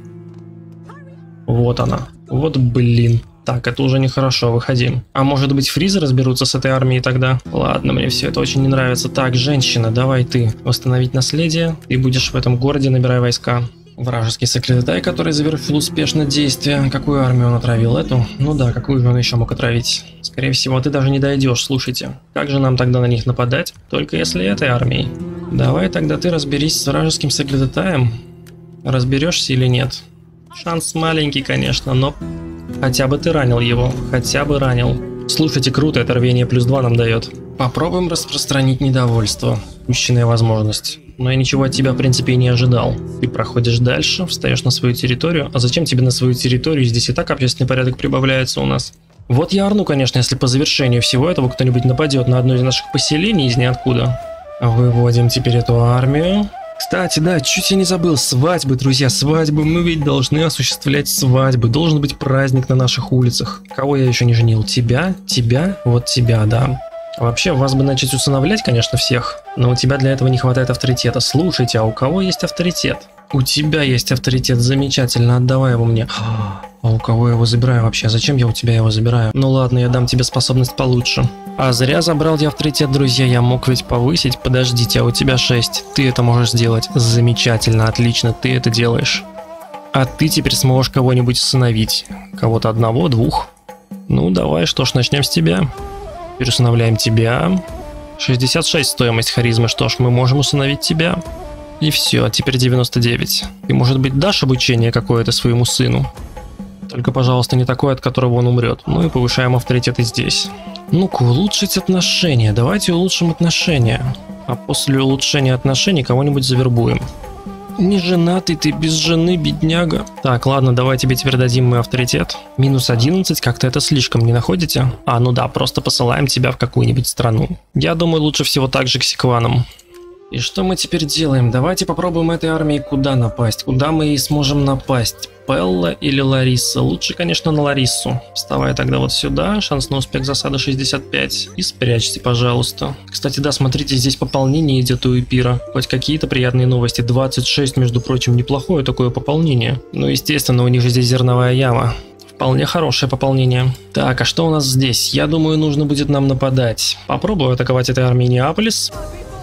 Вот она. Вот блин. Так, это уже нехорошо, выходим. А может быть фризы разберутся с этой армией тогда? Ладно, мне все это очень не нравится. Так, женщина, давай ты восстановить наследие. Ты будешь в этом городе, набирай войска. Вражеский соглядатай, который завершил успешно действие. Какую армию он отравил? Эту? Ну да, какую же он еще мог отравить? Скорее всего, ты даже не дойдешь, слушайте. Как же нам тогда на них нападать? Только если этой армией. Давай тогда ты разберись с вражеским соглядатаем. Разберешься или нет? Шанс маленький, конечно, но хотя бы ты ранил его, хотя бы ранил. Слушайте, круто, это рвение плюс два нам дает. Попробуем распространить недовольство. Упущенная возможность. Но я ничего от тебя, в принципе, и не ожидал. Ты проходишь дальше, встаешь на свою территорию. А зачем тебе на свою территорию? Здесь и так общественный порядок прибавляется у нас. Вот я орну, конечно, если по завершению всего этого кто-нибудь нападет на одно из наших поселений из ниоткуда. Выводим теперь эту армию. Кстати, да, чуть я не забыл, свадьбы, друзья, свадьбы, мы ведь должны осуществлять свадьбы, должен быть праздник на наших улицах. Кого я еще не женил? Тебя? Тебя? Вот тебя, да. Вообще, вас бы начать усыновлять, конечно, всех, но у тебя для этого не хватает авторитета. Слушайте, а у кого есть авторитет? У тебя есть авторитет, замечательно, отдавай его мне. А у кого я его забираю вообще? Зачем я у тебя его забираю? Ну ладно, я дам тебе способность получше. А зря забрал я авторитет, друзья, я мог ведь повысить. Подождите, а у тебя шесть. Ты это можешь сделать. Замечательно, отлично, ты это делаешь. А ты теперь сможешь кого-нибудь усыновить. Кого-то одного, двух. Ну давай, что ж, начнем с тебя. Теперь усыновляем тебя. шестьдесят шесть стоимость харизмы, что ж, мы можем усыновить тебя. И все, теперь девяносто девять. Ты, может быть, дашь обучение какое-то своему сыну? Только, пожалуйста, не такое, от которого он умрет. Ну и повышаем авторитет и здесь. Ну-ка, улучшить отношения. Давайте улучшим отношения. А после улучшения отношений кого-нибудь завербуем. Не женатый ты, без жены, бедняга. Так, ладно, давай тебе теперь дадим мы авторитет. Минус одиннадцать, как-то это слишком, не находите? А, ну да, просто посылаем тебя в какую-нибудь страну. Я думаю, лучше всего так же к Секванам. И что мы теперь делаем? Давайте попробуем этой армии куда напасть. Куда мы и сможем напасть? Пелла или Лариса? Лучше, конечно, на Ларису. Вставай тогда вот сюда. Шанс на успех засады шестьдесят пять. И спрячься, пожалуйста. Кстати, да, смотрите, здесь пополнение идет у Эпира. Хоть какие-то приятные новости. двадцать шесть, между прочим, неплохое такое пополнение. Ну, естественно, у них же здесь зерновая яма. Вполне хорошее пополнение. Так, а что у нас здесь? Я думаю, нужно будет нам нападать. Попробую атаковать этой армией Неаполис.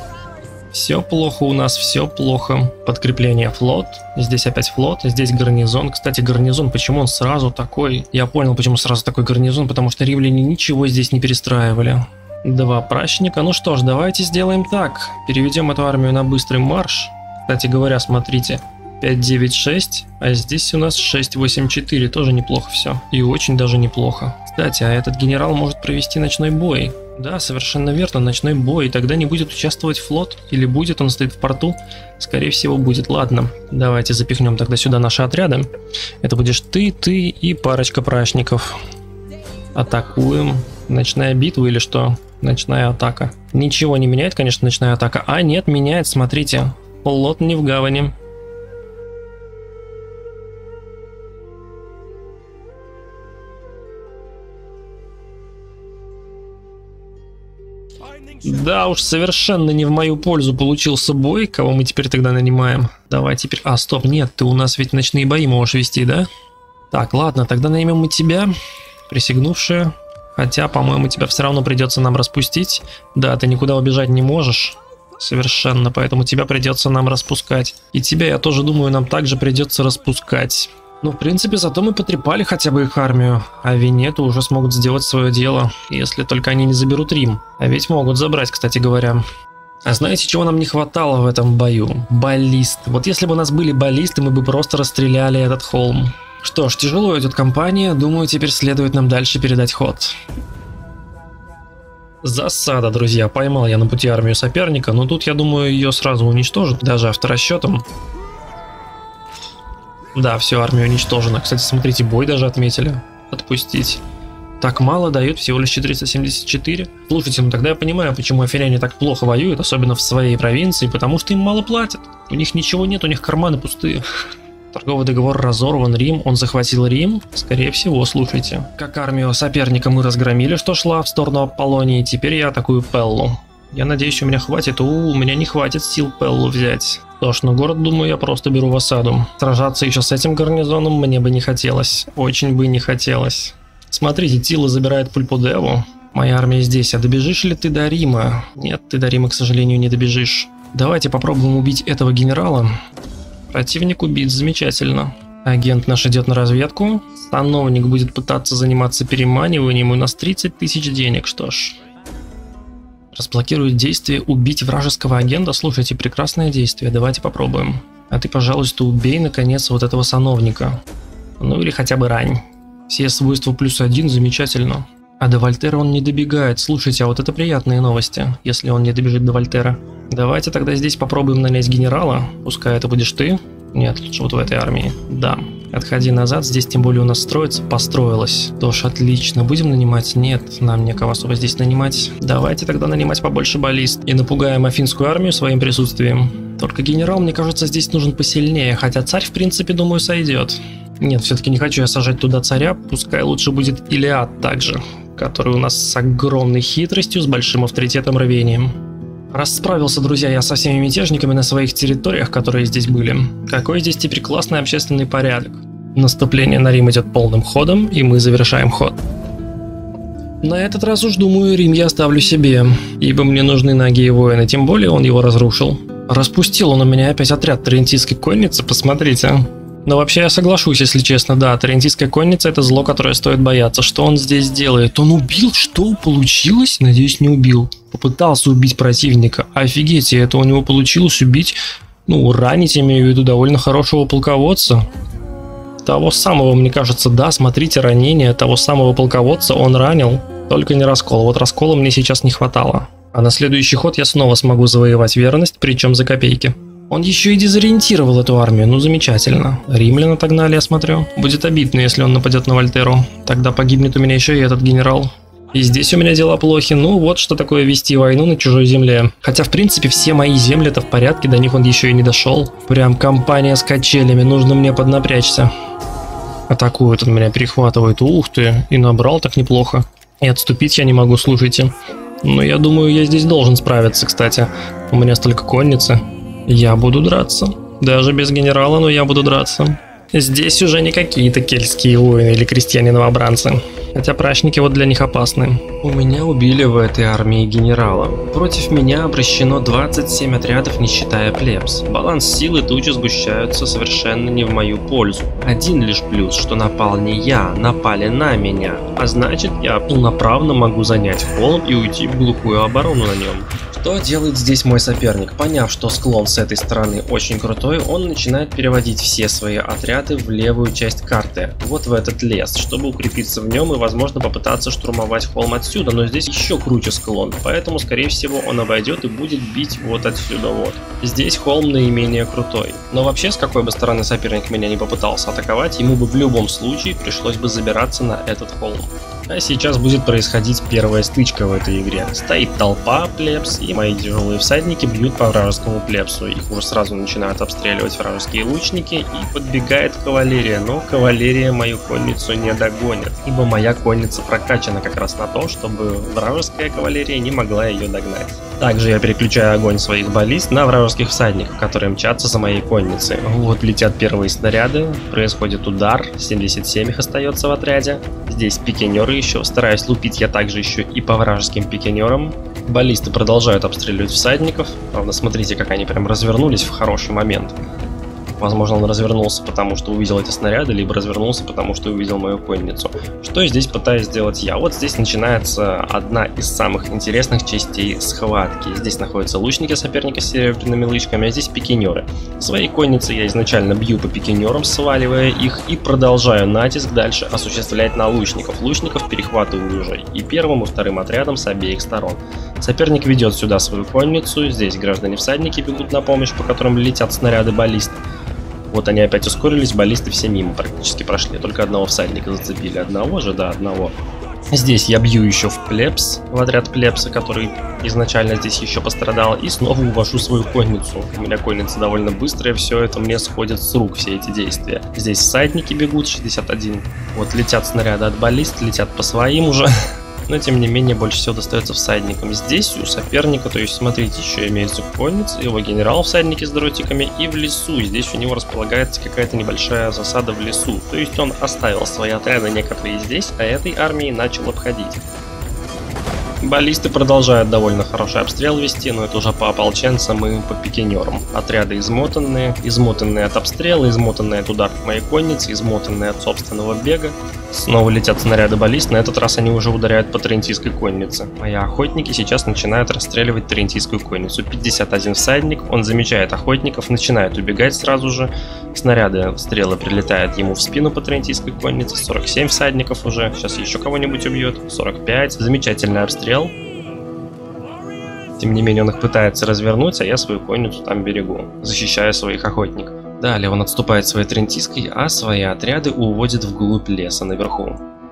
Все плохо у нас, все плохо. Подкрепление флот. Здесь опять флот, здесь гарнизон. Кстати, гарнизон, почему он сразу такой? Я понял, почему сразу такой гарнизон, потому что римляне ничего здесь не перестраивали. Два пращника. Ну что ж, давайте сделаем так. Переведем эту армию на быстрый марш. Кстати говоря, смотрите. пять девять шесть, а здесь у нас шесть восемь четыре. Тоже неплохо все. И очень даже неплохо. Кстати, а этот генерал может провести ночной бой. Да, совершенно верно, ночной бой, и тогда не будет участвовать флот, или будет, он стоит в порту, скорее всего будет. Ладно, давайте запихнем тогда сюда наши отряды. Это будешь ты, ты и парочка прачников. Атакуем. Ночная битва или что? Ночная атака. Ничего не меняет, конечно, ночная атака. А нет, меняет, смотрите. Флот не в гавани. Да уж, совершенно не в мою пользу получился бой. Кого мы теперь тогда нанимаем? Давай теперь... А, стоп, нет, ты у нас ведь ночные бои можешь вести, да? Так, ладно, тогда наймем мы тебя, присягнувшая. Хотя, по-моему, тебя все равно придется нам распустить. Да, ты никуда убежать не можешь. Совершенно, поэтому тебя придется нам распускать. И тебя, я тоже думаю, нам также придется распускать. Ну, в принципе, зато мы потрепали хотя бы их армию, а Венету уже смогут сделать свое дело, если только они не заберут Рим. А ведь могут забрать, кстати говоря. А знаете, чего нам не хватало в этом бою? Баллист. Вот если бы у нас были баллисты, мы бы просто расстреляли этот холм. Что ж, тяжело идет кампания, думаю, теперь следует нам дальше передать ход. Засада, друзья, поймал я на пути армию соперника, но тут, я думаю, ее сразу уничтожат, даже авторасчетом. Да, все, армия уничтожена. Кстати, смотрите, бой даже отметили. Отпустить. Так мало дают, всего лишь четыреста семьдесят четыре. Слушайте, ну тогда я понимаю, почему афиняне так плохо воюют, особенно в своей провинции, потому что им мало платят. У них ничего нет, у них карманы пустые. Торговый договор разорван, Рим, он захватил Рим? Скорее всего, слушайте. Как армию соперника мы разгромили, что шла в сторону Аполлонии, теперь я атакую Пеллу. Я надеюсь, у меня хватит. У, у меня не хватит сил Пеллу взять. Что ж, ну город, думаю, я просто беру в осаду. Сражаться еще с этим гарнизоном мне бы не хотелось. Очень бы не хотелось. Смотрите, Тила забирает Пульподеву. Моя армия здесь. А добежишь ли ты до Рима? Нет, ты до Рима, к сожалению, не добежишь. Давайте попробуем убить этого генерала. Противник убит, замечательно. Агент наш идет на разведку. Сановник будет пытаться заниматься переманиванием. У нас тридцать тысяч денег, что ж. Разблокирует действие убить вражеского агента. Слушайте, прекрасное действие, давайте попробуем. А ты, пожалуйста, убей, наконец, вот этого сановника. Ну или хотя бы рань. Все свойства плюс один, замечательно. А до Вольтера он не добегает. Слушайте, а вот это приятные новости, если он не добежит до Вольтера. Давайте тогда здесь попробуем нанять генерала. Пускай это будешь ты. Нет, лучше вот в этой армии. Да. Отходи назад, здесь тем более у нас строится, построилось. Тоже отлично. Будем нанимать? Нет, нам некого особо здесь нанимать. Давайте тогда нанимать побольше баллист. И напугаем афинскую армию своим присутствием. Только генерал, мне кажется, здесь нужен посильнее. Хотя царь, в принципе, думаю, сойдет. Нет, все-таки не хочу я сажать туда царя. Пускай лучше будет Илиад также, который у нас с огромной хитростью, с большим авторитетом, рвением. Расправился, друзья, я со всеми мятежниками на своих территориях, которые здесь были. Какой здесь теперь классный общественный порядок. Наступление на Рим идет полным ходом, и мы завершаем ход. На этот раз уж, думаю, Рим я оставлю себе, ибо мне нужны ноги и воины, тем более он его разрушил. Распустил он у меня опять отряд Тарентийской конницы, посмотрите. Но вообще я соглашусь, если честно, да, Тарентийская конница — это зло, которое стоит бояться. Что он здесь делает? Он убил? Что получилось? Надеюсь, не убил. Попытался убить противника. Офигеть, это у него получилось убить, ну, ранить, имею в виду, довольно хорошего полководца. Того самого, мне кажется, да, смотрите, ранение того самого полководца он ранил. Только не раскол. Вот раскола мне сейчас не хватало. А на следующий ход я снова смогу завоевать верность, причем за копейки. Он еще и дезориентировал эту армию, ну замечательно. Римлян отогнали, я смотрю. Будет обидно, если он нападет на Вольтеру. Тогда погибнет у меня еще и этот генерал. И здесь у меня дела плохи. Ну вот что такое вести войну на чужой земле. Хотя в принципе все мои земли-то в порядке, до них он еще и не дошел. Прям компания с качелями, нужно мне поднапрячься. Атакует он меня, перехватывает. Ух ты, и набрал так неплохо. И отступить я не могу, слушайте. Но я думаю, я здесь должен справиться, кстати. У меня столько конницы. Я буду драться. Даже без генерала, но я буду драться. Здесь уже не какие-то кельтские воины или крестьяне-новобранцы. Хотя прачники вот для них опасны. У меня убили в этой армии генерала. Против меня обращено двадцать семь отрядов, не считая плебс. Баланс силы тучи сгущаются совершенно не в мою пользу. Один лишь плюс, что напал не я, напали на меня. А значит, я полноправно могу занять холм и уйти в глухую оборону на нем. Что делает здесь мой соперник? Поняв, что склон с этой стороны очень крутой, он начинает переводить все свои отряды в левую часть карты, вот в этот лес, чтобы укрепиться в нем и, возможно, попытаться штурмовать холм отсюда, но здесь еще круче склон, поэтому, скорее всего, он обойдет и будет бить вот отсюда вот. Здесь холм наименее крутой. Но вообще, с какой бы стороны соперник меня не попытался атаковать, ему бы в любом случае пришлось бы забираться на этот холм. А сейчас будет происходить первая стычка в этой игре. Стоит толпа плебс, и мои тяжелые всадники бьют по вражескому плебсу. Их уже сразу начинают обстреливать вражеские лучники, и подбегает кавалерия. Но кавалерия мою конницу не догонит, ибо моя конница прокачана как раз на то, чтобы вражеская кавалерия не могла ее догнать. Также я переключаю огонь своих баллист на вражеских всадников, которые мчатся за моей конницей. Вот летят первые снаряды, происходит удар, семьдесят семь их остается в отряде. Здесь пикинеры еще, стараюсь лупить я также еще и по вражеским пикинерам. Баллисты продолжают обстреливать всадников, правда смотрите, как они прям развернулись в хороший момент. Возможно, он развернулся, потому что увидел эти снаряды, либо развернулся, потому что увидел мою конницу. Что здесь пытаюсь сделать я? Вот здесь начинается одна из самых интересных частей схватки. Здесь находятся лучники соперника с серебряными лычками, а здесь пикинеры. Своей конницей я изначально бью по пикинерам, сваливая их, и продолжаю натиск дальше осуществлять на лучников. Лучников перехватываю уже и первым, и вторым отрядом с обеих сторон. Соперник ведет сюда свою конницу, здесь граждане-всадники бегут на помощь, по которым летят снаряды баллист. Вот они опять ускорились, баллисты все мимо практически прошли, только одного всадника зацепили, одного же, да, одного. Здесь я бью еще в плебс, в отряд плебса, который изначально здесь еще пострадал, и снова увожу свою конницу. У меня конница довольно быстрая, все это мне сходит с рук, все эти действия. Здесь всадники бегут, шестьдесят один, вот летят снаряды от баллист, летят по своим уже. Но тем не менее больше всего достается всадникам. Здесь у соперника, то есть смотрите, еще имеется конница, его генерал всадники с дротиками, и в лесу. Здесь у него располагается какая-то небольшая засада в лесу. То есть он оставил свои отряды некоторые здесь, а этой армией начал обходить. Баллисты продолжают довольно хороший обстрел вести, но это уже по ополченцам и по пикинерам. Отряды измотанные, измотанные от обстрела, измотанные от ударов моей конницы, измотанные от собственного бега. Снова летят снаряды баллист, на этот раз они уже ударяют по тарентийской коннице. Мои охотники сейчас начинают расстреливать тарентийскую конницу. пятьдесят один всадник, он замечает охотников, начинает убегать сразу же. Снаряды, стрелы прилетают ему в спину по тарентийской коннице. сорок семь всадников уже, сейчас еще кого-нибудь убьет. сорок пять, замечательный обстрел. Тем не менее он их пытается развернуть, а я свою конницу там берегу, защищая своих охотников. Далее он отступает своей трентиской, а свои отряды уводит вглубь леса наверху.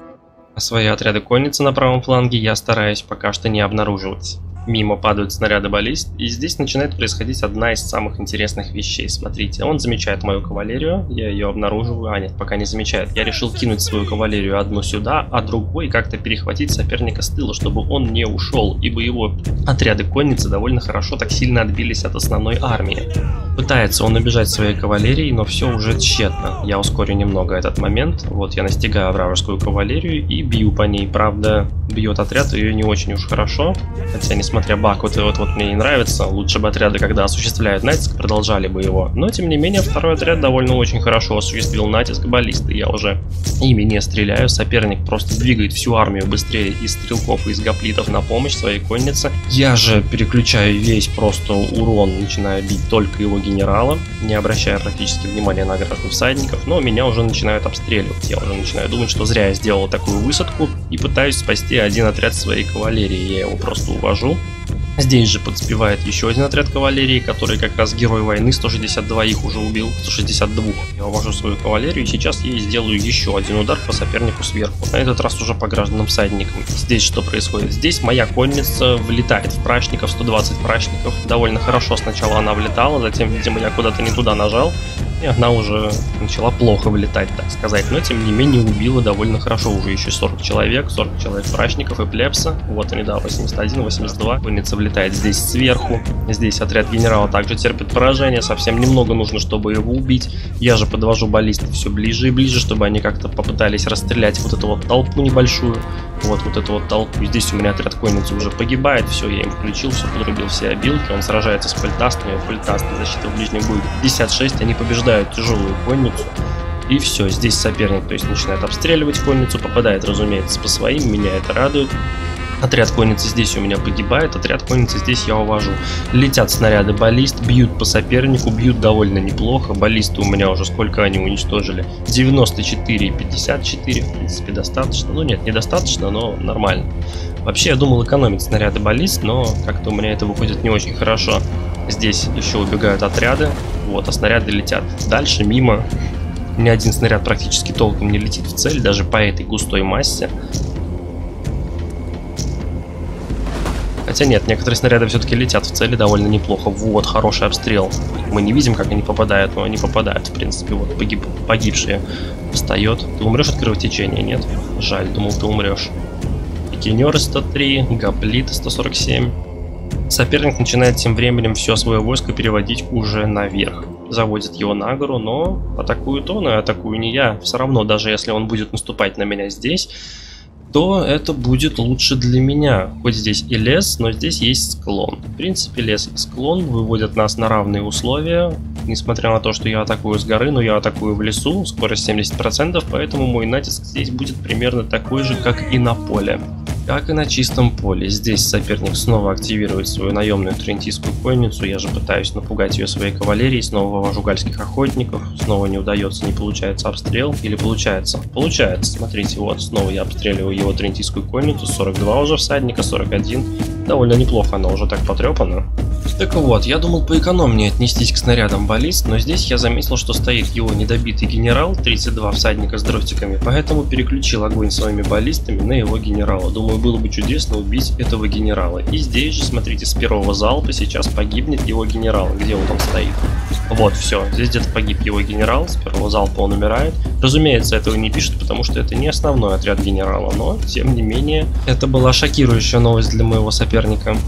А свои отряды конницы на правом фланге я стараюсь пока что не обнаруживать. Мимо падают снаряды баллист, и здесь начинает происходить одна из самых интересных вещей. Смотрите, он замечает мою кавалерию, я ее обнаруживаю, а нет, пока не замечает. Я решил кинуть свою кавалерию одну сюда, а другой как-то перехватить соперника с тыла, чтобы он не ушел, ибо его отряды конницы довольно хорошо так сильно отбились от основной армии. Пытается он убежать своей кавалерией, но все уже тщетно. Я ускорю немного этот момент. Вот я настигаю вражескую кавалерию и бью по ней. Правда, бьет отряд ее не очень уж хорошо. Хотя, несмотря бак, вот, вот, вот мне не нравится. Лучше бы отряды, когда осуществляют натиск, продолжали бы его. Но, тем не менее, второй отряд довольно очень хорошо осуществил натиск баллисты. Я уже ими не стреляю. Соперник просто двигает всю армию быстрее из стрелков и из гоплитов на помощь своей коннице. Я же переключаю весь просто урон, начинаю бить только его генерала, не обращая практически внимания на граждан всадников, но меня уже начинают обстреливать. Я уже начинаю думать, что зря я сделал такую высадку и пытаюсь спасти один отряд своей кавалерии. Я его просто увожу. Здесь же подспевает еще один отряд кавалерии, который как раз герой войны, сто шестьдесят два их уже убил, сто шестьдесят два. Я увожу свою кавалерию, и сейчас я сделаю еще один удар по сопернику сверху. На этот раз уже по гражданам всадникам. Здесь что происходит? Здесь моя конница влетает в прачников, сто двадцать прачников. Довольно хорошо сначала она влетала, затем, видимо, я куда-то не туда нажал, и она уже начала плохо влетать, так сказать. Но, тем не менее, убила довольно хорошо уже еще сорок человек, сорок человек прачников и плебса. Вот они, да, восемьдесят один, восемьдесят два. Конница влетает здесь сверху. Здесь отряд генерала также терпит поражение. Совсем немного нужно, чтобы его убить. Я же подвожу баллисты все ближе и ближе, чтобы они как-то попытались расстрелять вот эту вот толпу небольшую. Вот, вот эту вот толпу. Здесь у меня отряд конницы уже погибает. Все, я им включил, все подрубил, все обилки. Он сражается с фольтастами. Фольтасты, защита в ближнем бою пятьдесят шесть. Они побеждают тяжелую конницу. И все, здесь соперник, то есть начинает обстреливать конницу, попадает, разумеется, по своим. Меня это радует. Отряд конницы здесь у меня погибает, отряд конницы здесь я увожу. Летят снаряды баллист, бьют по сопернику, бьют довольно неплохо. Баллисты у меня уже сколько они уничтожили? девяносто четыре и пятьдесят четыре, в принципе, достаточно. Ну нет, недостаточно, но нормально. Вообще я думал экономить снаряды баллист, но как-то у меня это выходит не очень хорошо. Здесь еще убегают отряды, вот, а снаряды летят. Дальше мимо. Ни один снаряд практически толком не летит в цель, даже по этой густой массе. Хотя нет, некоторые снаряды все-таки летят в цели довольно неплохо. Вот, хороший обстрел. Мы не видим, как они попадают, но они попадают, в принципе. Вот, погиб, погибшие встает. Ты умрешь от кровотечения? Нет? Жаль, думал, ты умрешь. Пикинеры сто три, гоплиты сто сорок семь. Соперник начинает тем временем все свое войско переводить уже наверх. Заводит его на гору, но атакует он, и атакую не я. Все равно, даже если он будет наступать на меня здесь, то это будет лучше для меня. Хоть здесь и лес, но здесь есть склон. В принципе, лес и склон выводят нас на равные условия. Несмотря на то, что я атакую с горы, но я атакую в лесу, скорость семьдесят процентов, поэтому мой натиск здесь будет примерно такой же, как и на поле. Как и на чистом поле. Здесь соперник снова активирует свою наемную трентийскую конницу. Я же пытаюсь напугать ее своей кавалерией. Снова вывожу гальских охотников. Снова не удается, не получается обстрел. Или получается? Получается. Смотрите, вот снова я обстреливаю его трентийскую конницу. сорок два уже всадника, сорок один. Довольно неплохо, она уже так потрепана. Так вот, я думал поэкономнее отнестись к снарядам баллист, но здесь я заметил, что стоит его недобитый генерал, тридцать два всадника с дротиками, поэтому переключил огонь своими баллистами на его генерала. Думаю, было бы чудесно убить этого генерала. И здесь же, смотрите, с первого залпа сейчас погибнет его генерал. Где он там стоит? Вот, все, здесь где-то погиб его генерал, с первого залпа он умирает. Разумеется, этого не пишут, потому что это не основной отряд генерала, но, тем не менее, это была шокирующая новость для моего соперника.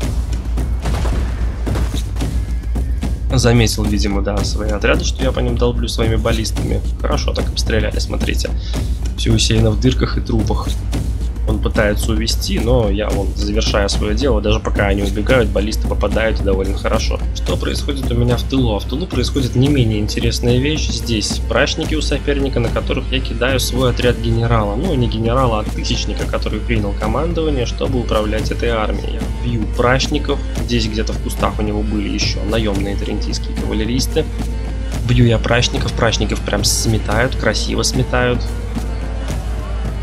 Заметил, видимо, да, свои отряды, что я по ним долблю своими баллистами. Хорошо так обстреляли, смотрите. Все усеяно в дырках и трупах. Он пытается увести, но я вон завершаю свое дело. Даже пока они убегают, баллисты попадают довольно хорошо. Что происходит у меня в тылу? А в тылу происходит не менее интересная вещь. Здесь прачники у соперника, на которых я кидаю свой отряд генерала. Ну, не генерала, а тысячника, который принял командование, чтобы управлять этой армией. Я бью прачников. Здесь где-то в кустах у него были еще наемные трентийские кавалеристы. Бью я прачников. Прачников прям сметают, красиво сметают.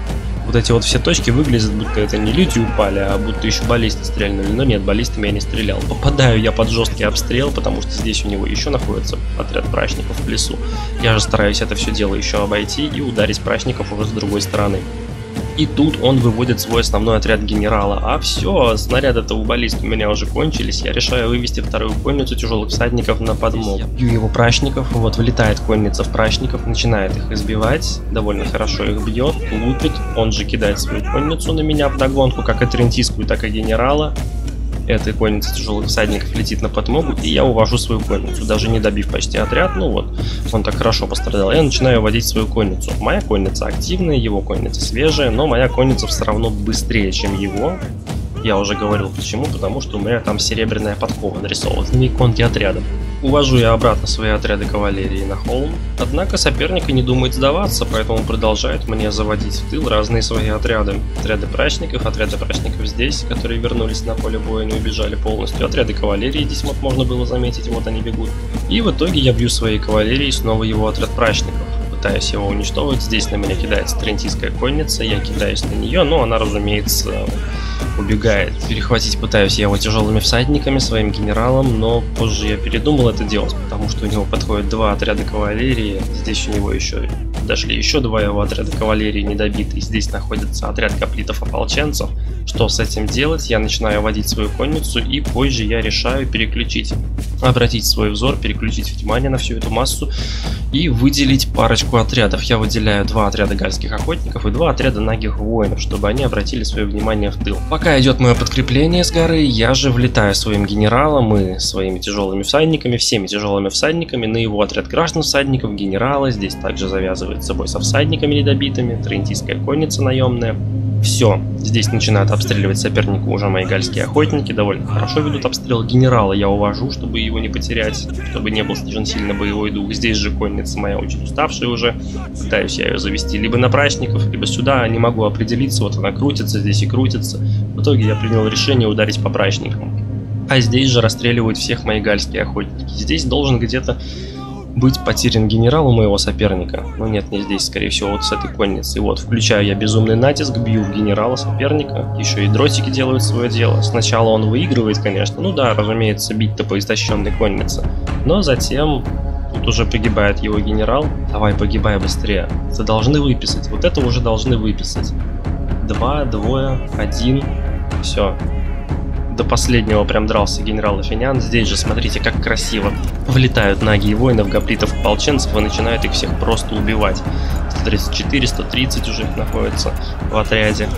Вот эти вот все точки выглядят, будто это не люди упали, а будто еще баллисты стрельнули. Но нет, баллистами я не стрелял. Попадаю я под жесткий обстрел, потому что здесь у него еще находится отряд прачников в лесу. Я же стараюсь это все дело еще обойти и ударить прачников уже с другой стороны. И тут он выводит свой основной отряд генерала. А все, снаряды-то у баллист у меня уже кончились. Я решаю вывести вторую конницу тяжелых всадников на подмогу. Я бью его прачников, вот вылетает конница в прачников, начинает их избивать. Довольно хорошо их бьет, лупит. Он же кидает свою конницу на меня вдогонку, как и трентийскую, так и генерала. Эта конница тяжелых всадников летит на подмогу, и я увожу свою конницу, даже не добив почти отряд. Ну вот, он так хорошо пострадал. Я начинаю водить свою конницу. Моя конница активная, его конница свежая, но моя конница все равно быстрее, чем его. Я уже говорил почему, потому что у меня там серебряная подкова нарисована, иконки отрядов. Увожу я обратно свои отряды кавалерии на холм, однако соперник и не думает сдаваться, поэтому продолжает мне заводить в тыл разные свои отряды. Отряды прачников, отряды прачников здесь, которые вернулись на поле боя и не убежали полностью. Отряды кавалерии здесь вот можно было заметить, вот они бегут. И в итоге я бью своей кавалерией снова его отряд прачников. Пытаюсь его уничтожить, здесь на меня кидается трентийская конница, я кидаюсь на нее, но она, разумеется, убегает. Перехватить пытаюсь я его тяжелыми всадниками, своим генералом, но позже я передумал это делать, потому что у него подходят два отряда кавалерии, здесь у него еще дошли еще два его отряда кавалерии недобитые, здесь находится отряд гоплитов-ополченцев. Что с этим делать? Я начинаю водить свою конницу, и позже я решаю переключить, обратить свой взор, переключить внимание на всю эту массу и выделить парочку отрядов. Я выделяю два отряда гальских охотников и два отряда нагих воинов, чтобы они обратили свое внимание в тыл. Пока идет мое подкрепление с горы, я же влетаю своим генералом и своими тяжелыми всадниками, всеми тяжелыми всадниками на его отряд граждан всадников, генерала. Здесь также завязывает с собой со всадниками недобитыми, трентийская конница наемная. Все, здесь начинают обстреливать соперника уже мои гальские охотники, довольно хорошо ведут обстрел. Генерала я увожу, чтобы его не потерять, чтобы не был снижен сильно боевой дух. Здесь же конница моя очень уставшая уже, пытаюсь я ее завести либо на прачников, либо сюда, не могу определиться, вот она крутится здесь и крутится. В итоге я принял решение ударить по прачникам. А здесь же расстреливают всех мои гальские охотники. Здесь должен где-то быть потерян генерал у моего соперника. Но нет, не здесь, скорее всего, вот с этой конницей. Вот, включаю я безумный натиск, бью в генерала соперника. Еще и дротики делают свое дело. Сначала он выигрывает, конечно. Ну да, разумеется, бить-то по истощенной коннице. Но затем тут уже погибает его генерал. Давай, погибай быстрее. Это должны выписать. Вот это уже должны выписать. Два, двое, один. Все. До последнего прям дрался генерал Афинян. Здесь же смотрите, как красиво влетают наги и воинов, гоплитов, ополченцев и начинают их всех просто убивать. сто тридцать четыре, сто тридцать уже их находится в отряде.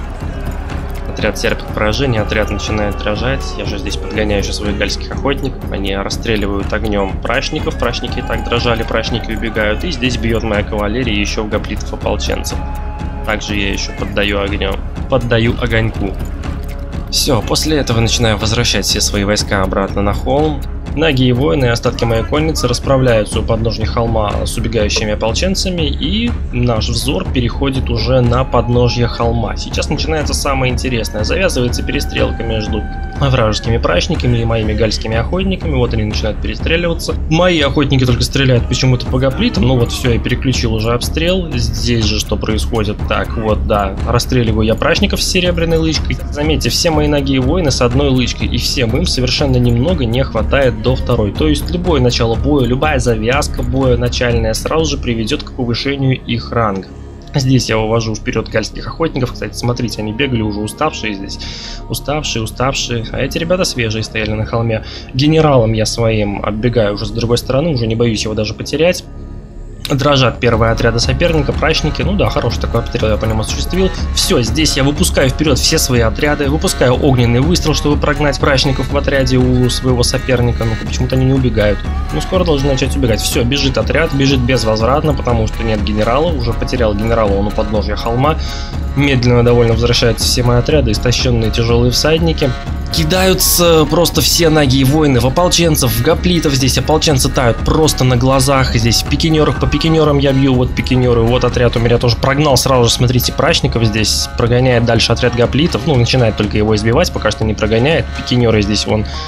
Отряд терпит поражение, отряд начинает дрожать. Я же здесь подгоняю еще своих гальских охотников. Они расстреливают огнем прачников. Прачники и так дрожали, прачники убегают. И здесь бьет моя кавалерия еще в гоплитов, ополченцев. Также я еще поддаю огнем. Поддаю огоньку. Все, после этого начинаю возвращать все свои войска обратно на холм. Наги и воины и остатки моей конницы расправляются у подножья холма с убегающими ополченцами, и наш взор переходит уже на подножье холма. Сейчас начинается самое интересное. Завязывается перестрелка между вражескими прачниками и моими гальскими охотниками. Вот они начинают перестреливаться. Мои охотники только стреляют почему-то по гоплитам. Ну вот все, я переключил уже обстрел. Здесь же что происходит? Так, вот, да, расстреливаю я прачников с серебряной лычкой. Заметьте, все мои наги и воины с одной лычкой, и всем им совершенно немного не хватает до второй. То есть любое начало боя, любая завязка боя начальная сразу же приведет к повышению их ранга. Здесь я вывожу вперед гальских охотников. Кстати, смотрите, они бегали уже уставшие здесь. Уставшие, уставшие. А эти ребята свежие стояли на холме. Генералом я своим оббегаю уже с другой стороны. Уже не боюсь его даже потерять. Дрожат первые отряды соперника, прачники. Ну да, хороший такой обстрел я по нему осуществил. Все, здесь я выпускаю вперед все свои отряды. Выпускаю огненный выстрел, чтобы прогнать прачников в отряде у своего соперника. Ну почему-то они не убегают. Ну скоро должны начать убегать. Все, бежит отряд, бежит безвозвратно, потому что нет генерала. Уже потерял генерала, он у подножья холма. Медленно довольно возвращаются все мои отряды, истощенные тяжелые всадники. Кидаются просто все наги и воины в ополченцев, в гоплитов. Здесь ополченцы тают просто на глазах. Здесь в пикинерах, по пикинерам я бью. Вот пикинеры, вот отряд у меня тоже прогнал. Сразу же, смотрите, прачников здесь прогоняет дальше отряд гоплитов. Ну, начинает только его избивать, пока что не прогоняет. Пикинеры здесь вон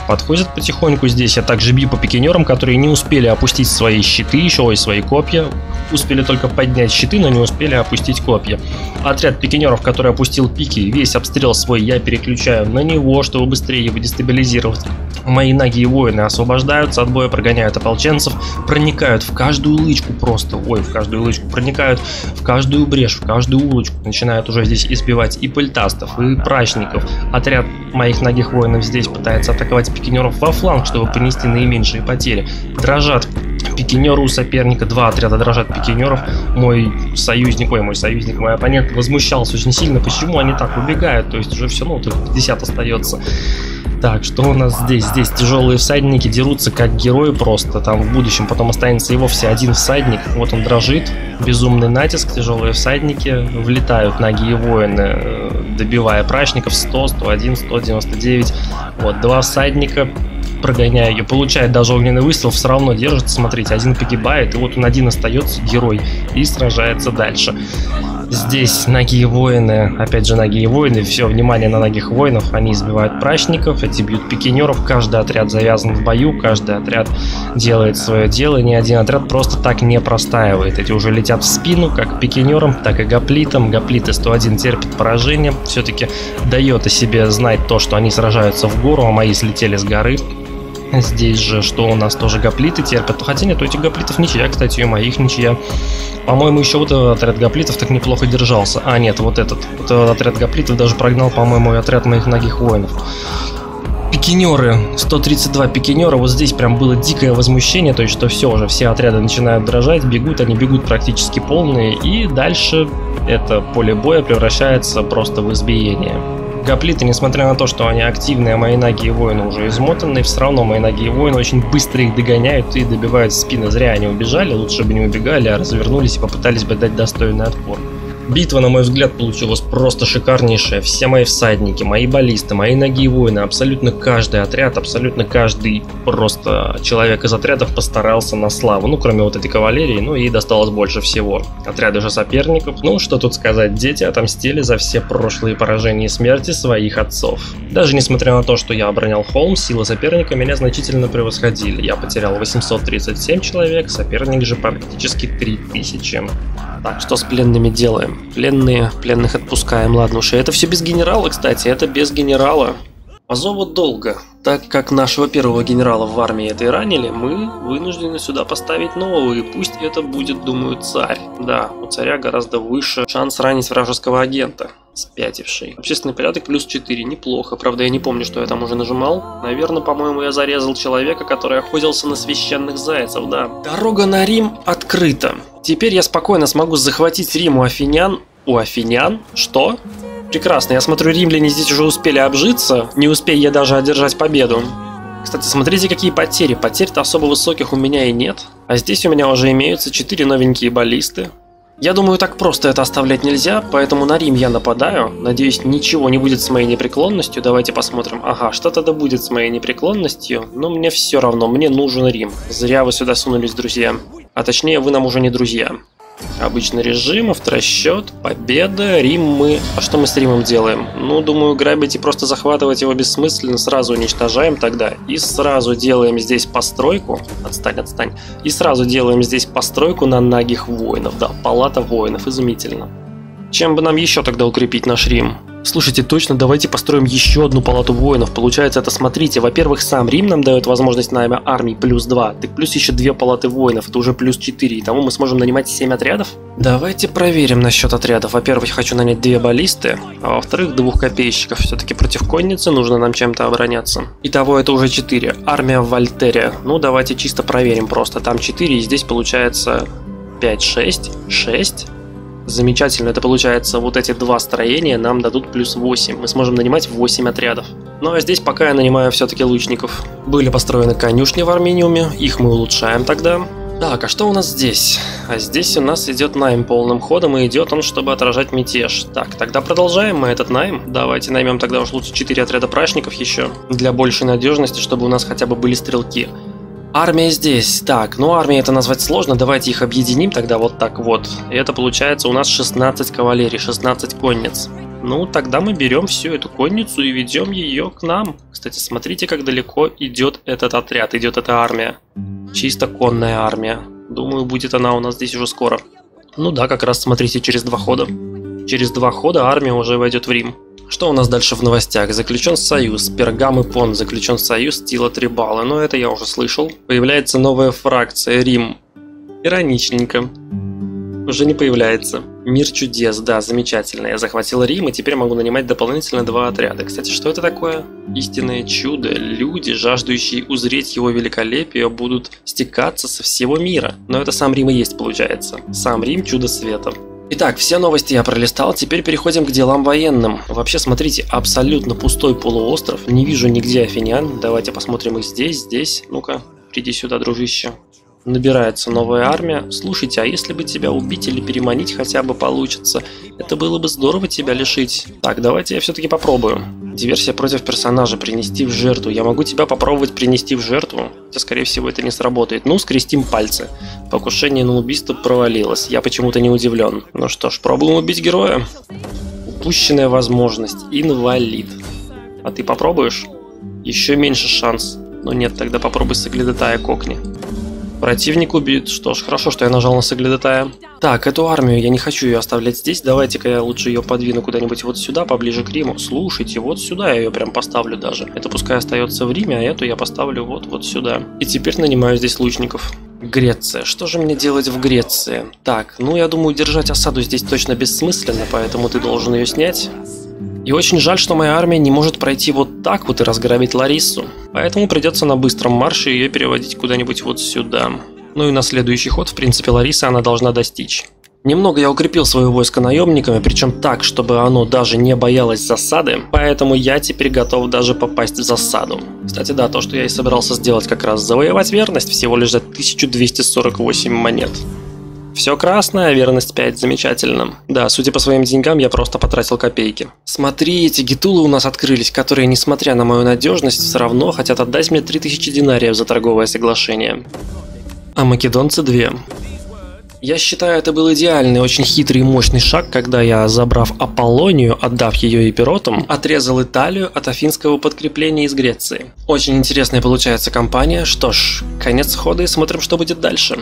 подходят потихоньку здесь. Я также бью по пикинерам, которые не успели опустить свои щиты, еще и свои копья. Успели только поднять щиты, но не успели опустить копья. Отряд пикинеров, который опустил пики, весь обстрел свой я переключаю на него, чтобы быстрее его дестабилизировать. Мои наги и воины освобождаются от боя, прогоняют ополченцев, проникают в каждую лычку просто, ой, в каждую лычку, проникают в каждую брешь, в каждую улочку, начинают уже здесь избивать и пыльтастов, и прачников. Отряд моих нагих воинов здесь пытается атаковать пикинеров во фланг, чтобы понести наименьшие потери. Дрожат пикинеры у соперника, два отряда дрожат пикинеров. Мой союзник, ой, мой союзник, мой оппонент возмущался очень сильно, почему они так убегают, то есть уже все, ну, только пятьдесят остается. Так, что у нас здесь? Здесь тяжелые всадники дерутся как герои просто. Там в будущем потом останется и вовсе один всадник. Вот он дрожит. Безумный натиск, тяжелые всадники. Влетают наги и воины, добивая прачников. сто, сто один, сто девяносто девять. Вот, два всадника. Прогоняя ее, получает даже огненный выстрел, все равно держится, смотрите, один погибает, и вот он один остается, герой, и сражается дальше. Здесь наги и воины, опять же наги и воины, все, внимание на нагих воинов, они избивают прачников, эти бьют пикинеров, каждый отряд завязан в бою, каждый отряд делает свое дело, ни один отряд просто так не простаивает, эти уже летят в спину, как пикинерам, так и гоплитам, гоплиты сто один терпят поражение, все-таки дает о себе знать то, что они сражаются в гору, а мои слетели с горы. Здесь же, что у нас тоже гоплиты терпят. Хотя нет, у этих гоплитов ничья, кстати, и у моих ничья. По-моему, еще вот этот отряд гоплитов так неплохо держался. А, нет, вот этот. Вот этот отряд гоплитов даже прогнал, по-моему, и отряд моих нагих воинов. Пикинеры, сто тридцать два пикинера, вот здесь прям было дикое возмущение, то есть что все уже, все отряды начинают дрожать, бегут, они бегут практически полные, и дальше это поле боя превращается просто в избиение. Гоплиты, несмотря на то, что они активные, а мои наги и воины уже измотаны, все равно мои наги и воины очень быстро их догоняют и добивают в спины. Зря они убежали, лучше бы не убегали, а развернулись и попытались бы дать достойный отпор. Битва, на мой взгляд, получилась просто шикарнейшая. Все мои всадники, мои баллисты, мои наги и воины, абсолютно каждый отряд, абсолютно каждый просто человек из отрядов постарался на славу. Ну, кроме вот этой кавалерии, ну, ей досталось больше всего. Отряды же соперников, ну, что тут сказать, дети отомстили за все прошлые поражения и смерти своих отцов. Даже несмотря на то, что я оборонял холм, силы соперника меня значительно превосходили. Я потерял восемьсот тридцать семь человек, соперник же практически три тысячи. Так, что с пленными делаем? Пленные, пленных отпускаем, ладно уж. Это все без генерала, кстати, это без генерала. По зову долга. Так как нашего первого генерала в армии этой ранили, мы вынуждены сюда поставить нового, и пусть это будет, думаю, царь. Да, у царя гораздо выше шанс ранить вражеского агента, спятивший. Общественный порядок плюс четыре, неплохо. Правда, я не помню, что я там уже нажимал. Наверное, по-моему, я зарезал человека, который охотился на священных зайцев, да. Дорога на Рим открыта. Теперь я спокойно смогу захватить Рим у афинян. У афинян? Что? Прекрасно, я смотрю, римляне здесь уже успели обжиться, не успею я даже одержать победу. Кстати, смотрите, какие потери. Потерь-то особо высоких у меня и нет. А здесь у меня уже имеются четыре новенькие баллисты. Я думаю, так просто это оставлять нельзя, поэтому на Рим я нападаю. Надеюсь, ничего не будет с моей непреклонностью. Давайте посмотрим. Ага, что тогда будет с моей непреклонностью? Но мне все равно, мне нужен Рим. Зря вы сюда сунулись, друзья. А точнее, вы нам уже не друзья. Обычный режим, авторасчет, победа, Рим мы... А что мы с Римом делаем? Ну, думаю, грабить и просто захватывать его бессмысленно, сразу уничтожаем тогда. И сразу делаем здесь постройку. Отстань, отстань. И сразу делаем здесь постройку на нагих воинов. Да, палата воинов, изумительно. Чем бы нам еще тогда укрепить наш Рим? Слушайте, точно, давайте построим еще одну палату воинов. Получается это, смотрите, во-первых, сам Рим нам дает возможность найма армии плюс два, так плюс еще две палаты воинов, это уже плюс четыре, итого мы сможем нанимать семь отрядов? Давайте проверим насчет отрядов. Во-первых, хочу нанять две баллисты, а во-вторых, двух копейщиков. Все-таки против конницы нужно нам чем-то обороняться. Итого это уже четыре. Армия в Вольтере. Ну, давайте чисто проверим просто. Там четыре, и здесь получается пять, шесть, шесть. Замечательно, это получается вот эти два строения нам дадут плюс восемь. Мы сможем нанимать восемь отрядов. Ну а здесь пока я нанимаю все-таки лучников. Были построены конюшни в Армениуме, их мы улучшаем тогда. Так, а что у нас здесь? А здесь у нас идет найм полным ходом, и идет он, чтобы отражать мятеж. Так, тогда продолжаем мы этот найм. Давайте наймем тогда уж лучше четыре отряда прачников еще. Для большей надежности, чтобы у нас хотя бы были стрелки. Армия здесь. Так, ну армия это назвать сложно, давайте их объединим тогда вот так вот. И это получается у нас шестнадцать кавалерий, шестнадцать конниц. Ну, тогда мы берем всю эту конницу и ведем ее к нам. Кстати, смотрите, как далеко идет этот отряд, идет эта армия. Чисто конная армия. Думаю, будет она у нас здесь уже скоро. Ну да, как раз смотрите, через два хода. Через два хода армия уже войдет в Рим. Что у нас дальше в новостях? Заключен союз. Пергам и Пон. Заключен союз Тила Трибалы. Но это я уже слышал. Появляется новая фракция Рим. Ироничненько. Уже не появляется. Мир чудес, да, замечательно. Я захватил Рим и теперь могу нанимать дополнительно два отряда. Кстати, что это такое? Истинное чудо. Люди, жаждущие узреть его великолепие, будут стекаться со всего мира. Но это сам Рим и есть, получается. Сам Рим – чудо света. Итак, все новости я пролистал, теперь переходим к делам военным. Вообще, смотрите, абсолютно пустой полуостров, не вижу нигде афинян. Давайте посмотрим их здесь, здесь. Ну-ка, приди сюда, дружище. Набирается новая армия. Слушайте, а если бы тебя убить или переманить хотя бы получится, это было бы здорово тебя лишить. Так, давайте я все-таки попробую. Диверсия против персонажа, принести в жертву. Я могу тебя попробовать принести в жертву, хотя, скорее всего, это не сработает. Ну, скрестим пальцы. Покушение на убийство провалилось. Я почему-то не удивлен. Ну что ж, пробуем убить героя. Упущенная возможность. Инвалид. А ты попробуешь? Еще меньше шанс. Но нет, тогда попробуй соглядатая кокни. Противник убит. Что ж, хорошо, что я нажал на соглядатая. Так, эту армию я не хочу ее оставлять здесь. Давайте-ка я лучше ее подвину куда-нибудь вот сюда, поближе к Риму. Слушайте, вот сюда я ее прям поставлю даже. Это пускай остается в Риме, а эту я поставлю вот-вот сюда. И теперь нанимаю здесь лучников. Греция. Что же мне делать в Греции? Так, ну я думаю, держать осаду здесь точно бессмысленно, поэтому ты должен ее снять. И очень жаль, что моя армия не может пройти вот так вот и разграбить Лариссу. Поэтому придется на быстром марше ее переводить куда-нибудь вот сюда. Ну и на следующий ход, в принципе, Ларисы она должна достичь. Немного я укрепил свое войско наемниками, причем так, чтобы оно даже не боялось засады, поэтому я теперь готов даже попасть в засаду. Кстати, да, то, что я и собирался сделать как раз, завоевать верность всего лишь за тысячу двести сорок восемь монет. Все красное, верность пять, замечательно. Да, судя по своим деньгам, я просто потратил копейки. Смотрите, гитулы у нас открылись, которые, несмотря на мою надежность, все равно хотят отдать мне три тысячи динариев за торговое соглашение. А македонцы две. Я считаю, это был идеальный, очень хитрый и мощный шаг, когда я, забрав Аполлонию, отдав ее эпиротам, отрезал Италию от афинского подкрепления из Греции. Очень интересная получается кампания. Что ж, конец хода и смотрим, что будет дальше.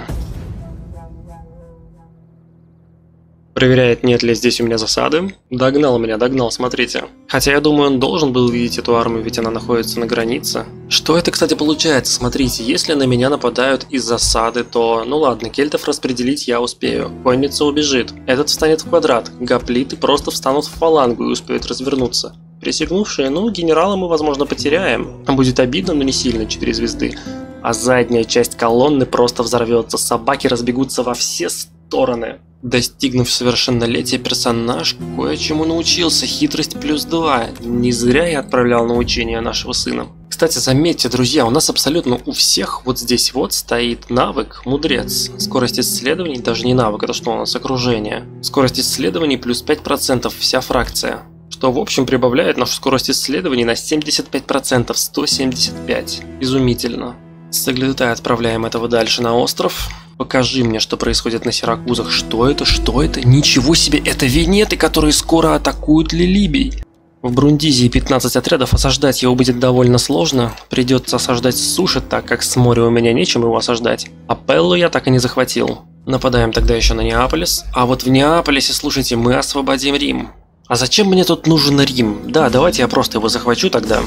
Проверяет, нет ли здесь у меня засады. Догнал меня, догнал, смотрите. Хотя я думаю, он должен был видеть эту армию, ведь она находится на границе. Что это, кстати, получается? Смотрите, если на меня нападают из засады, то... Ну ладно, кельтов распределить я успею. Конница убежит. Этот встанет в квадрат. Гоплиты просто встанут в фалангу и успеют развернуться. Присягнувшие, ну, генерала мы, возможно, потеряем. Будет обидно, но не сильно, четыре звезды. А задняя часть колонны просто взорвется. Собаки разбегутся во все стороны. Достигнув совершеннолетия, персонаж кое-чему научился. Хитрость плюс два. Не зря я отправлял на учение нашего сына. Кстати, заметьте, друзья, у нас абсолютно у всех вот здесь вот стоит навык мудрец. Скорость исследований, даже не навык, это что у нас, окружение. Скорость исследований плюс пять процентов, вся фракция. Что в общем прибавляет нашу скорость исследований на семьдесят пять процентов, сто семьдесят пять. Изумительно. Соглядатая отправляем этого дальше на остров. Покажи мне, что происходит на Сиракузах. Что это? Что это? Ничего себе! Это венеты, которые скоро атакуют Лилибий. В Брундизии пятнадцать отрядов. Осаждать его будет довольно сложно. Придется осаждать с суши, так как с моря у меня нечем его осаждать. А Пеллу я так и не захватил. Нападаем тогда еще на Неаполис. А вот в Неаполисе, слушайте, мы освободим Рим. А зачем мне тут нужен Рим? Да, давайте я просто его захвачу тогда.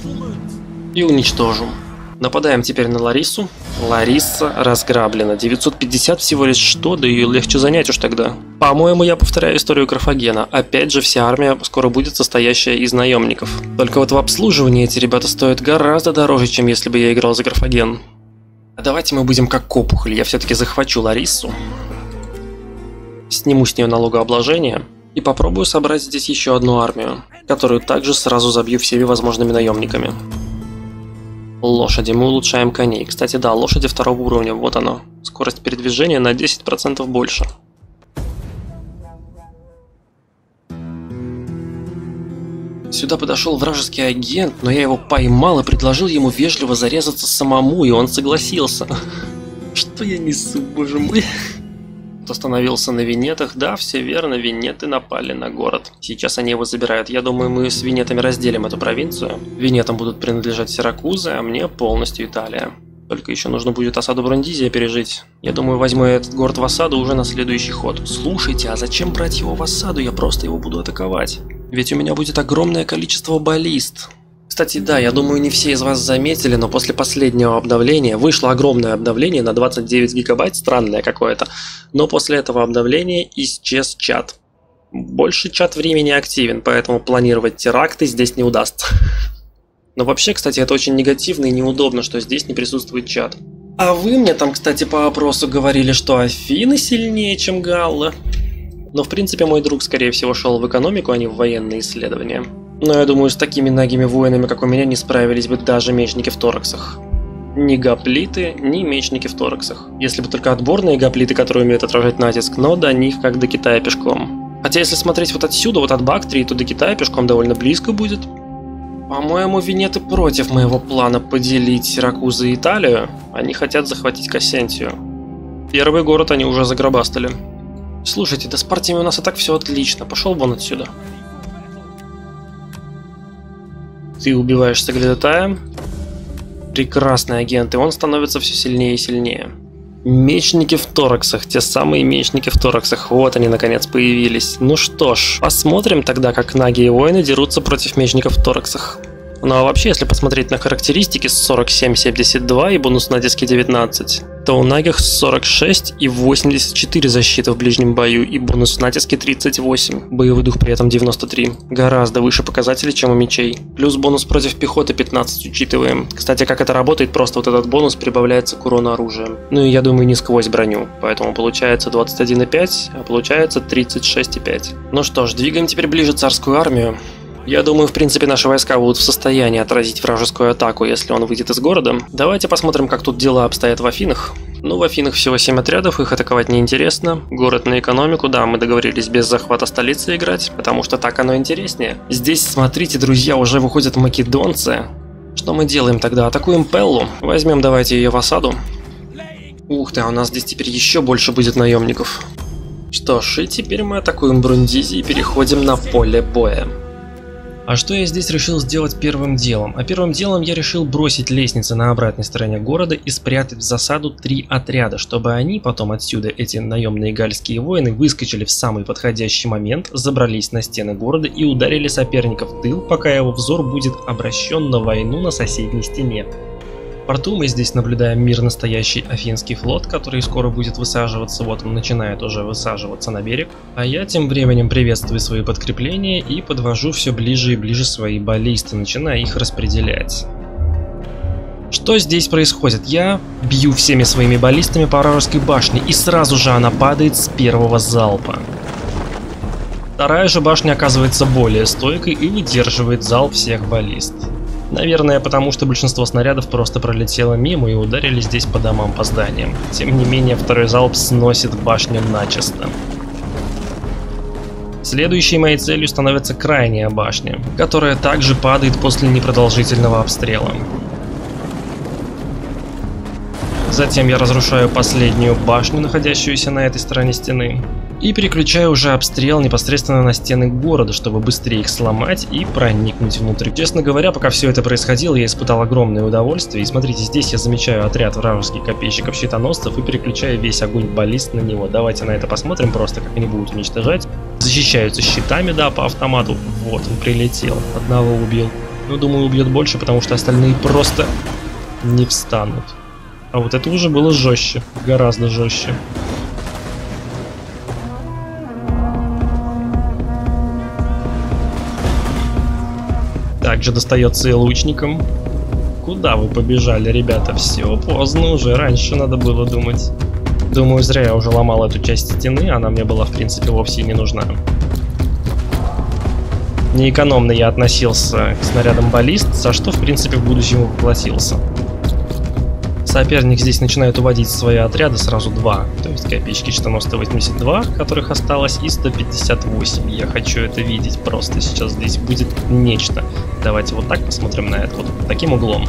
И уничтожу. Нападаем теперь на Лариссу. Ларисса разграблена. девятьсот пятьдесят всего лишь, что? Да ее легче занять уж тогда. По-моему, я повторяю историю Карфагена. Опять же, вся армия скоро будет состоящая из наемников. Только вот в обслуживании эти ребята стоят гораздо дороже, чем если бы я играл за Карфаген. А давайте мы будем как опухоль. Я все-таки захвачу Лариссу. Сниму с нее налогообложение. И попробую собрать здесь еще одну армию, которую также сразу забью всеми возможными наемниками. Лошади. Мы улучшаем коней. Кстати, да, лошади второго уровня. Вот оно. Скорость передвижения на десять процентов больше. Сюда подошел вражеский агент, но я его поймал и предложил ему вежливо зарезаться самому, и он согласился. Что я несу, боже мой. Остановился на винетах. Да, все верно, винеты напали на город. Сейчас они его забирают. Я думаю, мы с винетами разделим эту провинцию. Винетам будут принадлежать Сиракузы, а мне полностью Италия. Только еще нужно будет осаду Брундизия пережить. Я думаю, возьму этот город в осаду уже на следующий ход. Слушайте, а зачем брать его в осаду? Я просто его буду атаковать. Ведь у меня будет огромное количество баллист. Кстати, да, я думаю, не все из вас заметили, но после последнего обновления вышло огромное обновление на двадцать девять гигабайт, странное какое-то. Но после этого обновления исчез чат. Больше чат времени активен, поэтому планировать теракты здесь не удастся. Но вообще, кстати, это очень негативно и неудобно, что здесь не присутствует чат. А вы мне там, кстати, по опросу говорили, что Афины сильнее, чем Галла. Но в принципе мой друг, скорее всего, шел в экономику, а не в военные исследования. Но я думаю, с такими нагими воинами, как у меня, не справились бы даже мечники в тораксах. Ни гоплиты, ни мечники в тораксах. Если бы только отборные гоплиты, которые умеют отражать натиск, но до них как до Китая пешком. Хотя если смотреть вот отсюда, вот от Бактрии, то до Китая пешком довольно близко будет. По-моему, винеты против моего плана поделить Сиракузы и Италию. Они хотят захватить Кассентию. Первый город они уже загробастали. Слушайте, да с партиями у нас и так все отлично. Пошел вон отсюда. Ты убиваешь Соглядатая. Прекрасный агент, и он становится все сильнее и сильнее. Мечники в тораксах, те самые мечники в тораксах, вот они наконец появились. Ну что ж, посмотрим тогда, как наги и воины дерутся против мечников в тораксах. Ну а вообще, если посмотреть на характеристики с сорок семь семьдесят два и бонус натиски девятнадцать, то у нагих сорок шесть и восемьдесят четыре защиты в ближнем бою и бонус натиски тридцать восемь, боевой дух при этом девяносто три. Гораздо выше показателей, чем у мечей. Плюс бонус против пехоты пятнадцать учитываем. Кстати, как это работает, просто вот этот бонус прибавляется к урону оружием. Ну и я думаю, не сквозь броню, поэтому получается двадцать один и пять, а получается тридцать шесть и пять. Ну что ж, двигаем теперь ближе царскую армию. Я думаю, в принципе, наши войска будут в состоянии отразить вражескую атаку, если он выйдет из города. Давайте посмотрим, как тут дела обстоят в Афинах. Ну, в Афинах всего семь отрядов, их атаковать неинтересно. Город на экономику, да, мы договорились без захвата столицы играть, потому что так оно интереснее. Здесь, смотрите, друзья, уже выходят македонцы. Что мы делаем тогда? Атакуем Пеллу. Возьмем, давайте, ее в осаду. Ух ты, а у нас здесь теперь еще больше будет наемников. Что ж, и теперь мы атакуем Брундизи и переходим на поле боя. А что я здесь решил сделать первым делом? А первым делом я решил бросить лестницы на обратной стороне города и спрятать в засаду три отряда, чтобы они потом отсюда, эти наемные гальские воины, выскочили в самый подходящий момент, забрались на стены города и ударили соперника в тыл, пока его взор будет обращен на войну на соседней стене. В порту мы здесь наблюдаем мирно стоящий Афинский флот, который скоро будет высаживаться, вот он начинает уже высаживаться на берег. А я тем временем приветствую свои подкрепления и подвожу все ближе и ближе свои баллисты, начиная их распределять. Что здесь происходит? Я бью всеми своими баллистами по вражеской башне, и сразу же она падает с первого залпа. Вторая же башня оказывается более стойкой и выдерживает залп всех баллист. Наверное, потому что большинство снарядов просто пролетело мимо и ударили здесь по домам, по зданиям. Тем не менее, второй залп сносит башню начисто. Следующей моей целью становится крайняя башня, которая также падает после непродолжительного обстрела. Затем я разрушаю последнюю башню, находящуюся на этой стороне стены. И переключаю уже обстрел непосредственно на стены города, чтобы быстрее их сломать и проникнуть внутрь. Честно говоря, пока все это происходило, я испытал огромное удовольствие. И смотрите, здесь я замечаю отряд вражеских копейщиков-щитоносцев и переключаю весь огонь баллист на него. Давайте на это посмотрим просто, как они будут уничтожать. Защищаются щитами, да, по автомату. Вот, он прилетел. Одного убил. Ну, думаю, убьет больше, потому что остальные просто не встанут. А вот это уже было жестче, гораздо жестче. Также достается и лучникам. Куда вы побежали, ребята? Все, поздно уже, раньше надо было думать. Думаю, зря я уже ломал эту часть стены, она мне была, в принципе, вовсе не нужна. Неэкономно я относился к снарядам баллист, за что, в принципе, в будущем воплотился. Соперник здесь начинает уводить свои отряды, сразу два. То есть копейщики щитоносцы сто восемьдесят два, которых осталось, и сто пятьдесят восемь. Я хочу это видеть просто. Сейчас здесь будет нечто. Давайте вот так посмотрим на это, вот таким углом.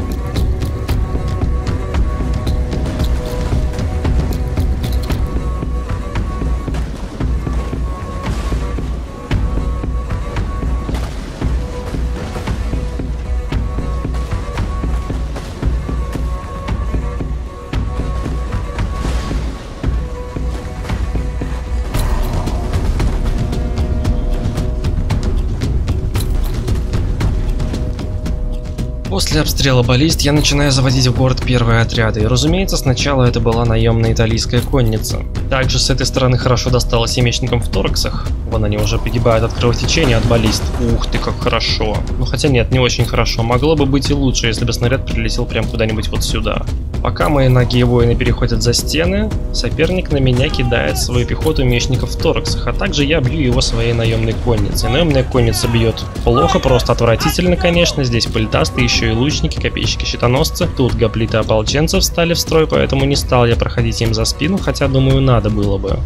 После обстрела баллист я начинаю заводить в город первые отряды, и разумеется сначала это была наемная итальянская конница. Также с этой стороны хорошо досталось и мечникам в тораксах, вон они уже погибают от кровотечения от баллист. Ух ты, как хорошо. Ну хотя нет, не очень хорошо, могло бы быть и лучше, если бы снаряд прилетел прям куда-нибудь вот сюда. Пока мои ноги и воины переходят за стены, соперник на меня кидает свою пехоту мечников в тораксах, а также я бью его своей наемной конницей. Наемная конница бьет плохо, просто отвратительно, конечно, здесь пыльтасты, еще и лучники, копейщики, щитоносцы. Тут гоплиты ополченцев встали в строй, поэтому не стал я проходить им за спину, хотя думаю надо было бы.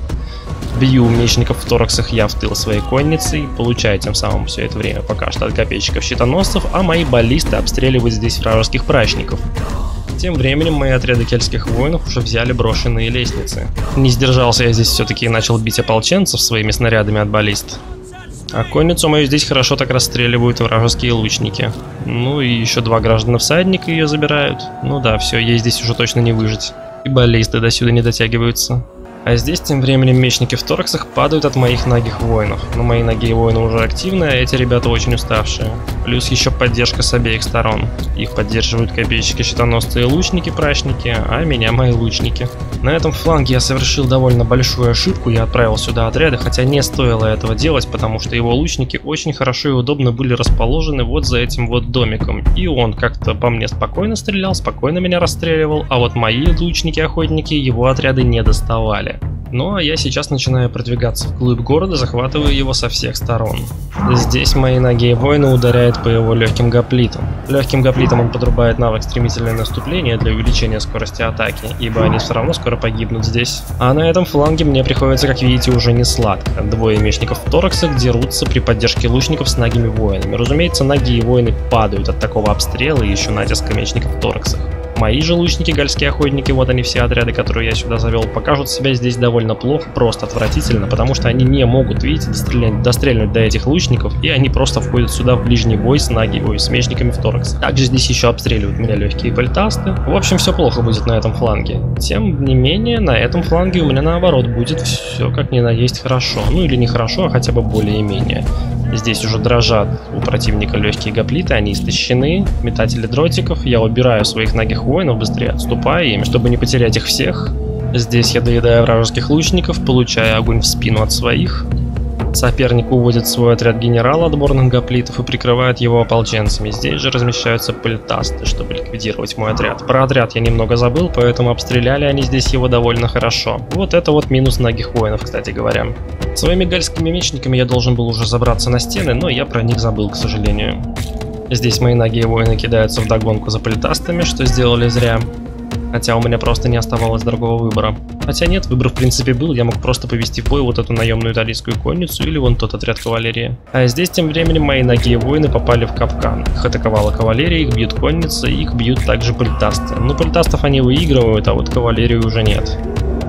Бью мечников в тораксах я в тыл своей конницей, получаю тем самым все это время пока что от копейщиков щитоносцев, а мои баллисты обстреливают здесь вражеских прачников. Тем временем мои отряды кельтских воинов уже взяли брошенные лестницы. Не сдержался я здесь все-таки и начал бить ополченцев своими снарядами от баллист. А конницу мою здесь хорошо так расстреливают вражеские лучники. Ну и еще два граждан-всадника ее забирают. Ну да, все, ей здесь уже точно не выжить. И баллисты до сюда не дотягиваются. А здесь тем временем мечники в тораксах падают от моих нагих воинов. Но мои ноги воины уже активны, а эти ребята очень уставшие. Плюс еще поддержка с обеих сторон. Их поддерживают копейщики, щитоносцы и лучники, прачники, а меня мои лучники. На этом фланге я совершил довольно большую ошибку, я отправил сюда отряды, хотя не стоило этого делать, потому что его лучники очень хорошо и удобно были расположены вот за этим вот домиком. И он как-то по мне спокойно стрелял, спокойно меня расстреливал, а вот мои лучники-охотники его отряды не доставали. Ну а я сейчас начинаю продвигаться вглубь города, захватываю его со всех сторон. Здесь мои ноги воины ударяют по его легким гоплитам. Легким гоплитам он подрубает навык стремительное наступление для увеличения скорости атаки, ибо они все равно скоро погибнут здесь. А на этом фланге мне приходится, как видите, уже не сладко. Двое мечников в тораксах дерутся при поддержке лучников с нагими воинами. Разумеется, ноги и воины падают от такого обстрела и еще натиска мечников в тораксах. Мои же лучники, гальские охотники, вот они все отряды, которые я сюда завел, покажут себя здесь довольно плохо, просто отвратительно, потому что они не могут, видите, дострелять, дострельнуть до этих лучников, и они просто входят сюда в ближний бой с наги, ой, с мечниками в торакс. Также здесь еще обстреливают меня легкие пальтасты. В общем, все плохо будет на этом фланге. Тем не менее, на этом фланге у меня наоборот будет все как ни на есть хорошо. Ну или не хорошо, а хотя бы более-менее. Здесь уже дрожат у противника легкие гоплиты, они истощены, метатели дротиков. Я убираю своих нагих воинов, быстрее отступаю им, чтобы не потерять их всех. Здесь я доедаю вражеских лучников, получаю огонь в спину от своих. Соперник уводит свой отряд генерала отборных гоплитов и прикрывает его ополченцами. Здесь же размещаются пыльтасты, чтобы ликвидировать мой отряд. Про отряд я немного забыл, поэтому обстреляли они здесь его довольно хорошо. Вот это вот минус нагих воинов, кстати говоря. Своими гальскими мечниками я должен был уже забраться на стены, но я про них забыл, к сожалению. Здесь мои ноги и воины кидаются вдогонку за пыльтастами, что сделали зря. Хотя у меня просто не оставалось другого выбора. Хотя нет, выбор в принципе был, я мог просто повести в бой вот эту наемную итальянскую конницу или вон тот отряд кавалерии. А здесь тем временем мои ноги и воины попали в капкан. Их атаковала кавалерия, их бьют конницы, их бьют также пыльтасты. Но пыльтастов они выигрывают, а вот кавалерию уже нет.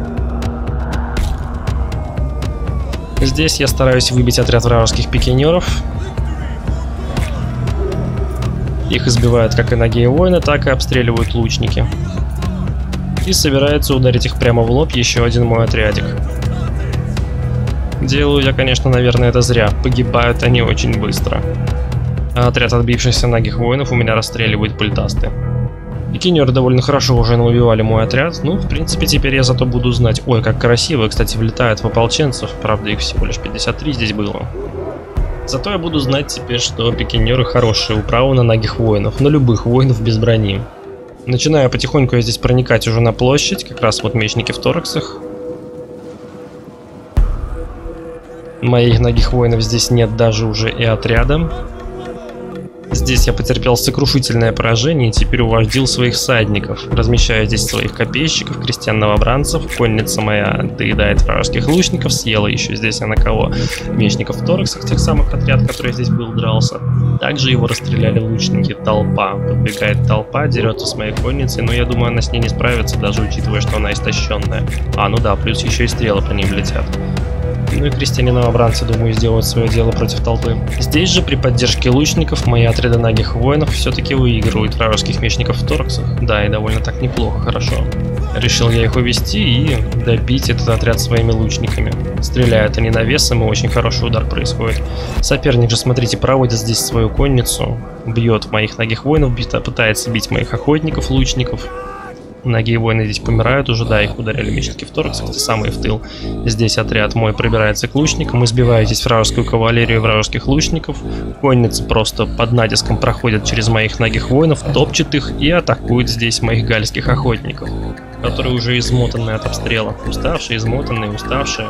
Здесь я стараюсь выбить отряд вражеских пикинеров. Их избивают как и ноги и воины, так и обстреливают лучники. И собирается ударить их прямо в лоб еще один мой отрядик. Делаю я, конечно, наверное, это зря. Погибают они очень быстро. А отряд отбившихся нагих воинов у меня расстреливают пыльтасты. Пикинеры довольно хорошо уже наубивали мой отряд. Ну, в принципе, теперь я зато буду знать. Ой, как красиво, кстати, влетают в ополченцев. Правда, их всего лишь пятьдесят три здесь было. Зато я буду знать теперь, что пикинеры хорошие управы на нагих воинов. На любых воинов без брони. Начинаю потихоньку я здесь проникать уже на площадь. Как раз вот мечники в тораксах. Моих нагих воинов здесь нет даже уже и отряда. Здесь я потерпел сокрушительное поражение и теперь увождил своих всадников. Размещаю здесь своих копейщиков, крестьян-новобранцев. Конница моя доедает вражеских лучников. Съела еще здесь она кого? Мечников в тораксах, тех самых отряд, который здесь был, дрался. Также его расстреляли лучники. Толпа. Подбегает толпа, дерется с моей конницей. Но я думаю, она с ней не справится, даже учитывая, что она истощенная. А, ну да, плюс еще и стрелы по ним летят. Ну и крестьяне-новобранцы, думаю, сделают свое дело против толпы. Здесь же при поддержке лучников мои отряды нагих воинов все-таки выигрывают вражеских мечников в тораксах. Да, и довольно так неплохо, хорошо. Решил я их увести и добить этот отряд своими лучниками. Стреляют они навесом, и очень хороший удар происходит. Соперник же, смотрите, проводит здесь свою конницу, бьет моих ногих воинов, пытается бить моих охотников, лучников. Ноги воины здесь помирают уже, да, их ударили мечники в торкс, это самые в тыл. Здесь отряд мой пробирается к лучникам, избиваю здесь вражескую кавалерию, вражеских лучников. Конницы просто под натиском проходят через моих ногих воинов, топчет их и атакует здесь моих гальских охотников, которые уже измотанные от обстрела. Уставшие, измотанные, уставшие.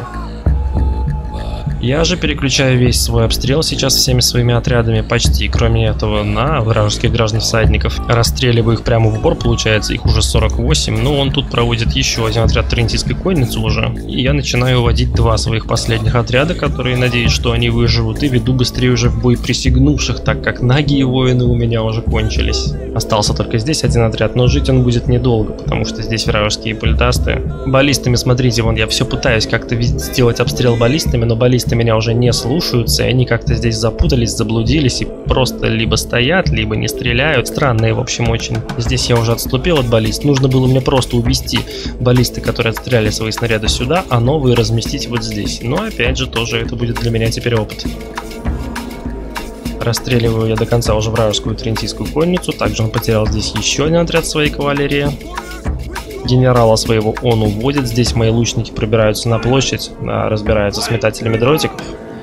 Я же переключаю весь свой обстрел сейчас всеми своими отрядами, почти, кроме этого, на вражеских граждан всадников. Расстреливаю их прямо в упор, получается, их уже сорок восемь, но он тут проводит еще один отряд трентийской конницы уже. И я начинаю вводить два своих последних отряда, которые, надеюсь, что они выживут, и веду быстрее уже в бой присягнувших, так как наги и воины у меня уже кончились. Остался только здесь один отряд, но жить он будет недолго, потому что здесь вражеские пультасты. Баллистами, смотрите, вон я все пытаюсь как-то сделать обстрел баллистами, но баллисты меня уже не слушаются, и они как-то здесь запутались, заблудились и просто либо стоят, либо не стреляют. Странные, в общем, очень. Здесь я уже отступил от баллист. Нужно было мне просто увести баллисты, которые отстреляли свои снаряды сюда, а новые разместить вот здесь. Но опять же, тоже это будет для меня теперь опыт. Расстреливаю я до конца уже вражескую трентийскую конницу. Также он потерял здесь еще один отряд своей кавалерии. Генерала своего он уводит. Здесь мои лучники пробираются на площадь, разбираются с метателями дротиков.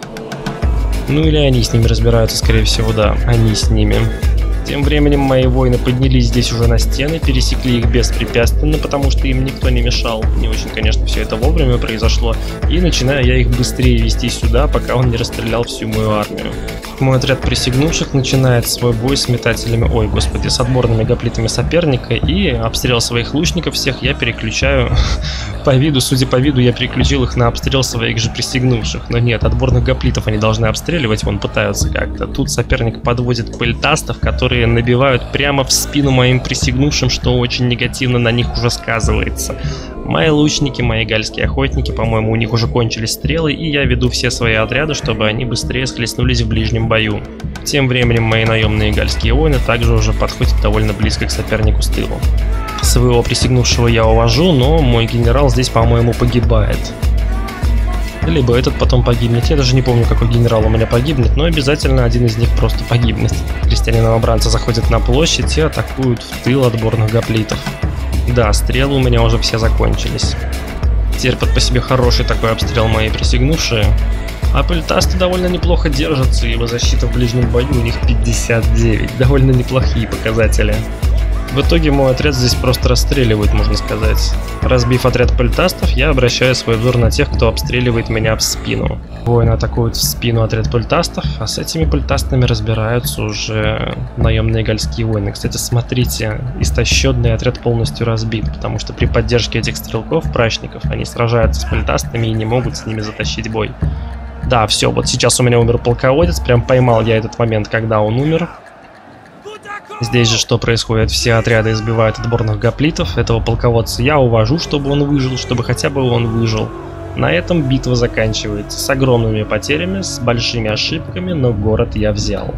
Ну или они с ними разбираются, скорее всего, да, они с ними. Тем временем мои воины поднялись здесь уже на стены, пересекли их беспрепятственно, потому что им никто не мешал. Не очень, конечно, все это вовремя произошло. И начинаю я их быстрее вести сюда, пока он не расстрелял всю мою армию. Мой отряд присягнувших начинает свой бой с метателями, ой, господи, с отборными гоплитами соперника, и обстрел своих лучников всех я переключаю по виду, судя по виду, я переключил их на обстрел своих же присягнувших. Но нет, отборных гоплитов они должны обстреливать, вон пытаются как-то. Тут соперник подводит пультастов, которые набивают прямо в спину моим присягнувшим, что очень негативно на них уже сказывается. Мои лучники, мои гальские охотники, по-моему, у них уже кончились стрелы, и я веду все свои отряды, чтобы они быстрее схлестнулись в ближнем бою. Тем временем мои наемные гальские воины также уже подходят довольно близко к сопернику с тылу. Своего присягнувшего я увожу, но мой генерал здесь, по-моему, погибает. Либо этот потом погибнет. Я даже не помню, какой генерал у меня погибнет, но обязательно один из них просто погибнет. Крестьяне-новобранцы заходят на площадь и атакуют в тыл отборных гоплитов. Да, стрелы у меня уже все закончились. Терпят по себе хороший такой обстрел мои присягнувшие. А пультасты довольно неплохо держатся, ибо защита в ближнем бою у них пятьдесят девять. Довольно неплохие показатели. В итоге мой отряд здесь просто расстреливают, можно сказать. Разбив отряд пультастов, я обращаю свой взор на тех, кто обстреливает меня в спину. Воины атакуют в спину отряд пультастов, а с этими пультастами разбираются уже наемные гальские воины. Кстати, смотрите, истощенный отряд полностью разбит, потому что при поддержке этих стрелков, прачников, они сражаются с пультастами и не могут с ними затащить бой. Да, все, вот сейчас у меня умер полководец, прям поймал я этот момент, когда он умер. Здесь же что происходит? Все отряды избивают отборных гоплитов. Этого полководца я увожу, чтобы он выжил, чтобы хотя бы он выжил. На этом битва заканчивается с огромными потерями, с большими ошибками, но город я взял.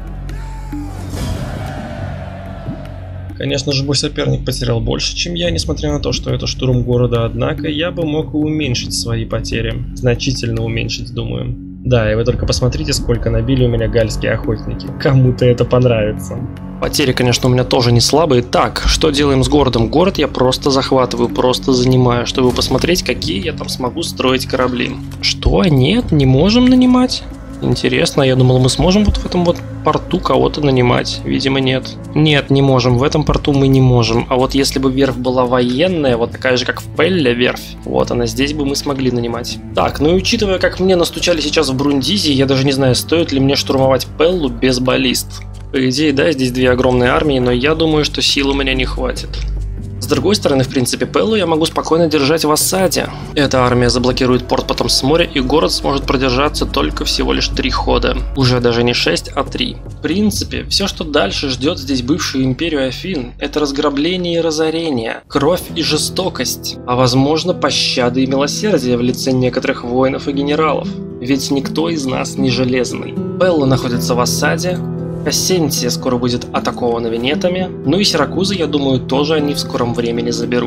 Конечно же, мой соперник потерял больше, чем я, несмотря на то, что это штурм города, однако я бы мог уменьшить свои потери. Значительно уменьшить, думаю. Да, и вы только посмотрите, сколько набили у меня гальские охотники. Кому-то это понравится. Потери, конечно, у меня тоже не слабые. Так, что делаем с городом? Город я просто захватываю, просто занимаю, чтобы посмотреть, какие я там смогу строить корабли. Что? Нет, не можем нанимать? Интересно, я думал, мы сможем вот в этом вот порту кого-то нанимать. Видимо, нет. Нет, не можем. В этом порту мы не можем. А вот если бы верфь была военная, вот такая же, как в Пелле верфь, вот она, здесь бы мы смогли нанимать. Так, ну и учитывая, как мне настучали сейчас в Брундизи, я даже не знаю, стоит ли мне штурмовать Пеллу без баллист. По идее, да, здесь две огромные армии, но я думаю, что сил у меня не хватит. С другой стороны, в принципе, Пеллу я могу спокойно держать в осаде. Эта армия заблокирует порт потом с моря, и город сможет продержаться только всего лишь три хода. Уже даже не шесть, а три. В принципе, все, что дальше ждет здесь бывшую империю Афин, это разграбление и разорение, кровь и жестокость, а возможно пощада и милосердие в лице некоторых воинов и генералов. Ведь никто из нас не железный. Пелла находится в осаде. Кассентия скоро будет атакована венетами, ну и Сиракузы, я думаю, тоже они в скором времени заберут.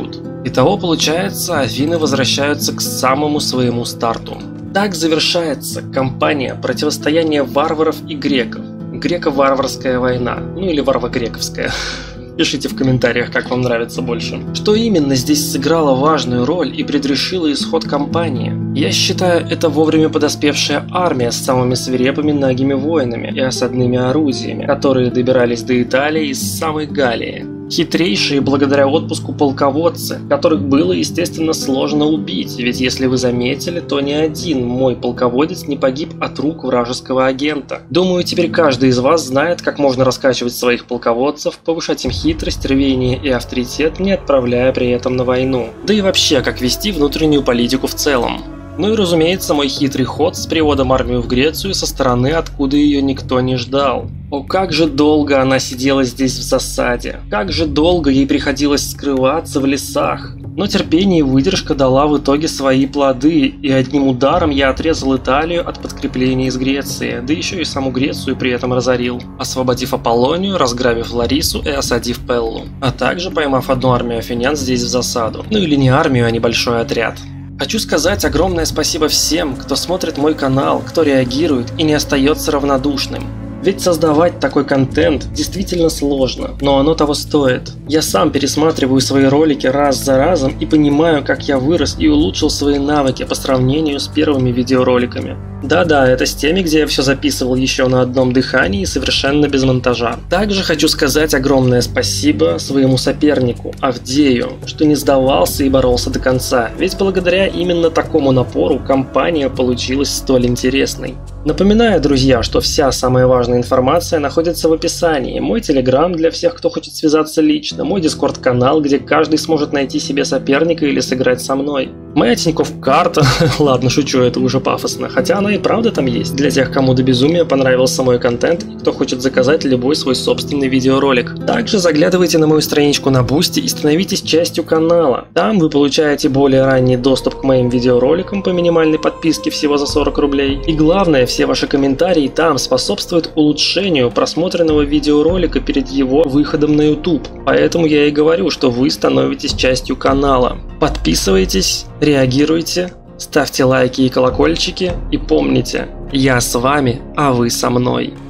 Итого получается, Афины возвращаются к самому своему старту. Так завершается кампания противостояния варваров и греков. Греко-варварская война, ну или варвар-грековская. Пишите в комментариях, как вам нравится больше. Что именно здесь сыграло важную роль и предрешило исход кампании? Я считаю, это вовремя подоспевшая армия с самыми свирепыми нагими воинами и осадными орудиями, которые добирались до Италии из самой Галлии. Хитрейшие благодаря отпуску полководцы, которых было, естественно, сложно убить, ведь если вы заметили, то ни один мой полководец не погиб от рук вражеского агента. Думаю, теперь каждый из вас знает, как можно раскачивать своих полководцев, повышать им хитрость, рвение и авторитет, не отправляя при этом на войну. Да и вообще, как вести внутреннюю политику в целом. Ну и разумеется, мой хитрый ход с приводом армии в Грецию со стороны, откуда ее никто не ждал. О, как же долго она сидела здесь в засаде, как же долго ей приходилось скрываться в лесах. Но терпение и выдержка дала в итоге свои плоды, и одним ударом я отрезал Италию от подкрепления из Греции, да еще и саму Грецию при этом разорил, освободив Аполлонию, разграбив Ларису и осадив Пеллу, а также поймав одну армию афинян здесь в засаду. Ну или не армию, а небольшой отряд. Хочу сказать огромное спасибо всем, кто смотрит мой канал, кто реагирует и не остается равнодушным. Ведь создавать такой контент действительно сложно, но оно того стоит. Я сам пересматриваю свои ролики раз за разом и понимаю, как я вырос и улучшил свои навыки по сравнению с первыми видеороликами. Да-да, это с теми, где я все записывал еще на одном дыхании и совершенно без монтажа. Также хочу сказать огромное спасибо своему сопернику, Авдею, что не сдавался и боролся до конца, ведь благодаря именно такому напору кампания получилась столь интересной. Напоминаю, друзья, что вся самая важная информация находится в описании. Мой телеграм для всех, кто хочет связаться лично, мой дискорд-канал, где каждый сможет найти себе соперника или сыграть со мной. Моя Тинькофф карта, ладно, шучу, это уже пафосно, хотя она и правда там есть, для тех, кому до безумия понравился мой контент и кто хочет заказать любой свой собственный видеоролик. Также заглядывайте на мою страничку на Бусти и становитесь частью канала. Там вы получаете более ранний доступ к моим видеороликам по минимальной подписке всего за сорок рублей. И главное, все ваши комментарии там способствуют улучшению просмотренного видеоролика перед его выходом на YouTube. Поэтому я и говорю, что вы становитесь частью канала. Подписывайтесь, реагируйте, ставьте лайки и колокольчики и помните, я с вами, а вы со мной.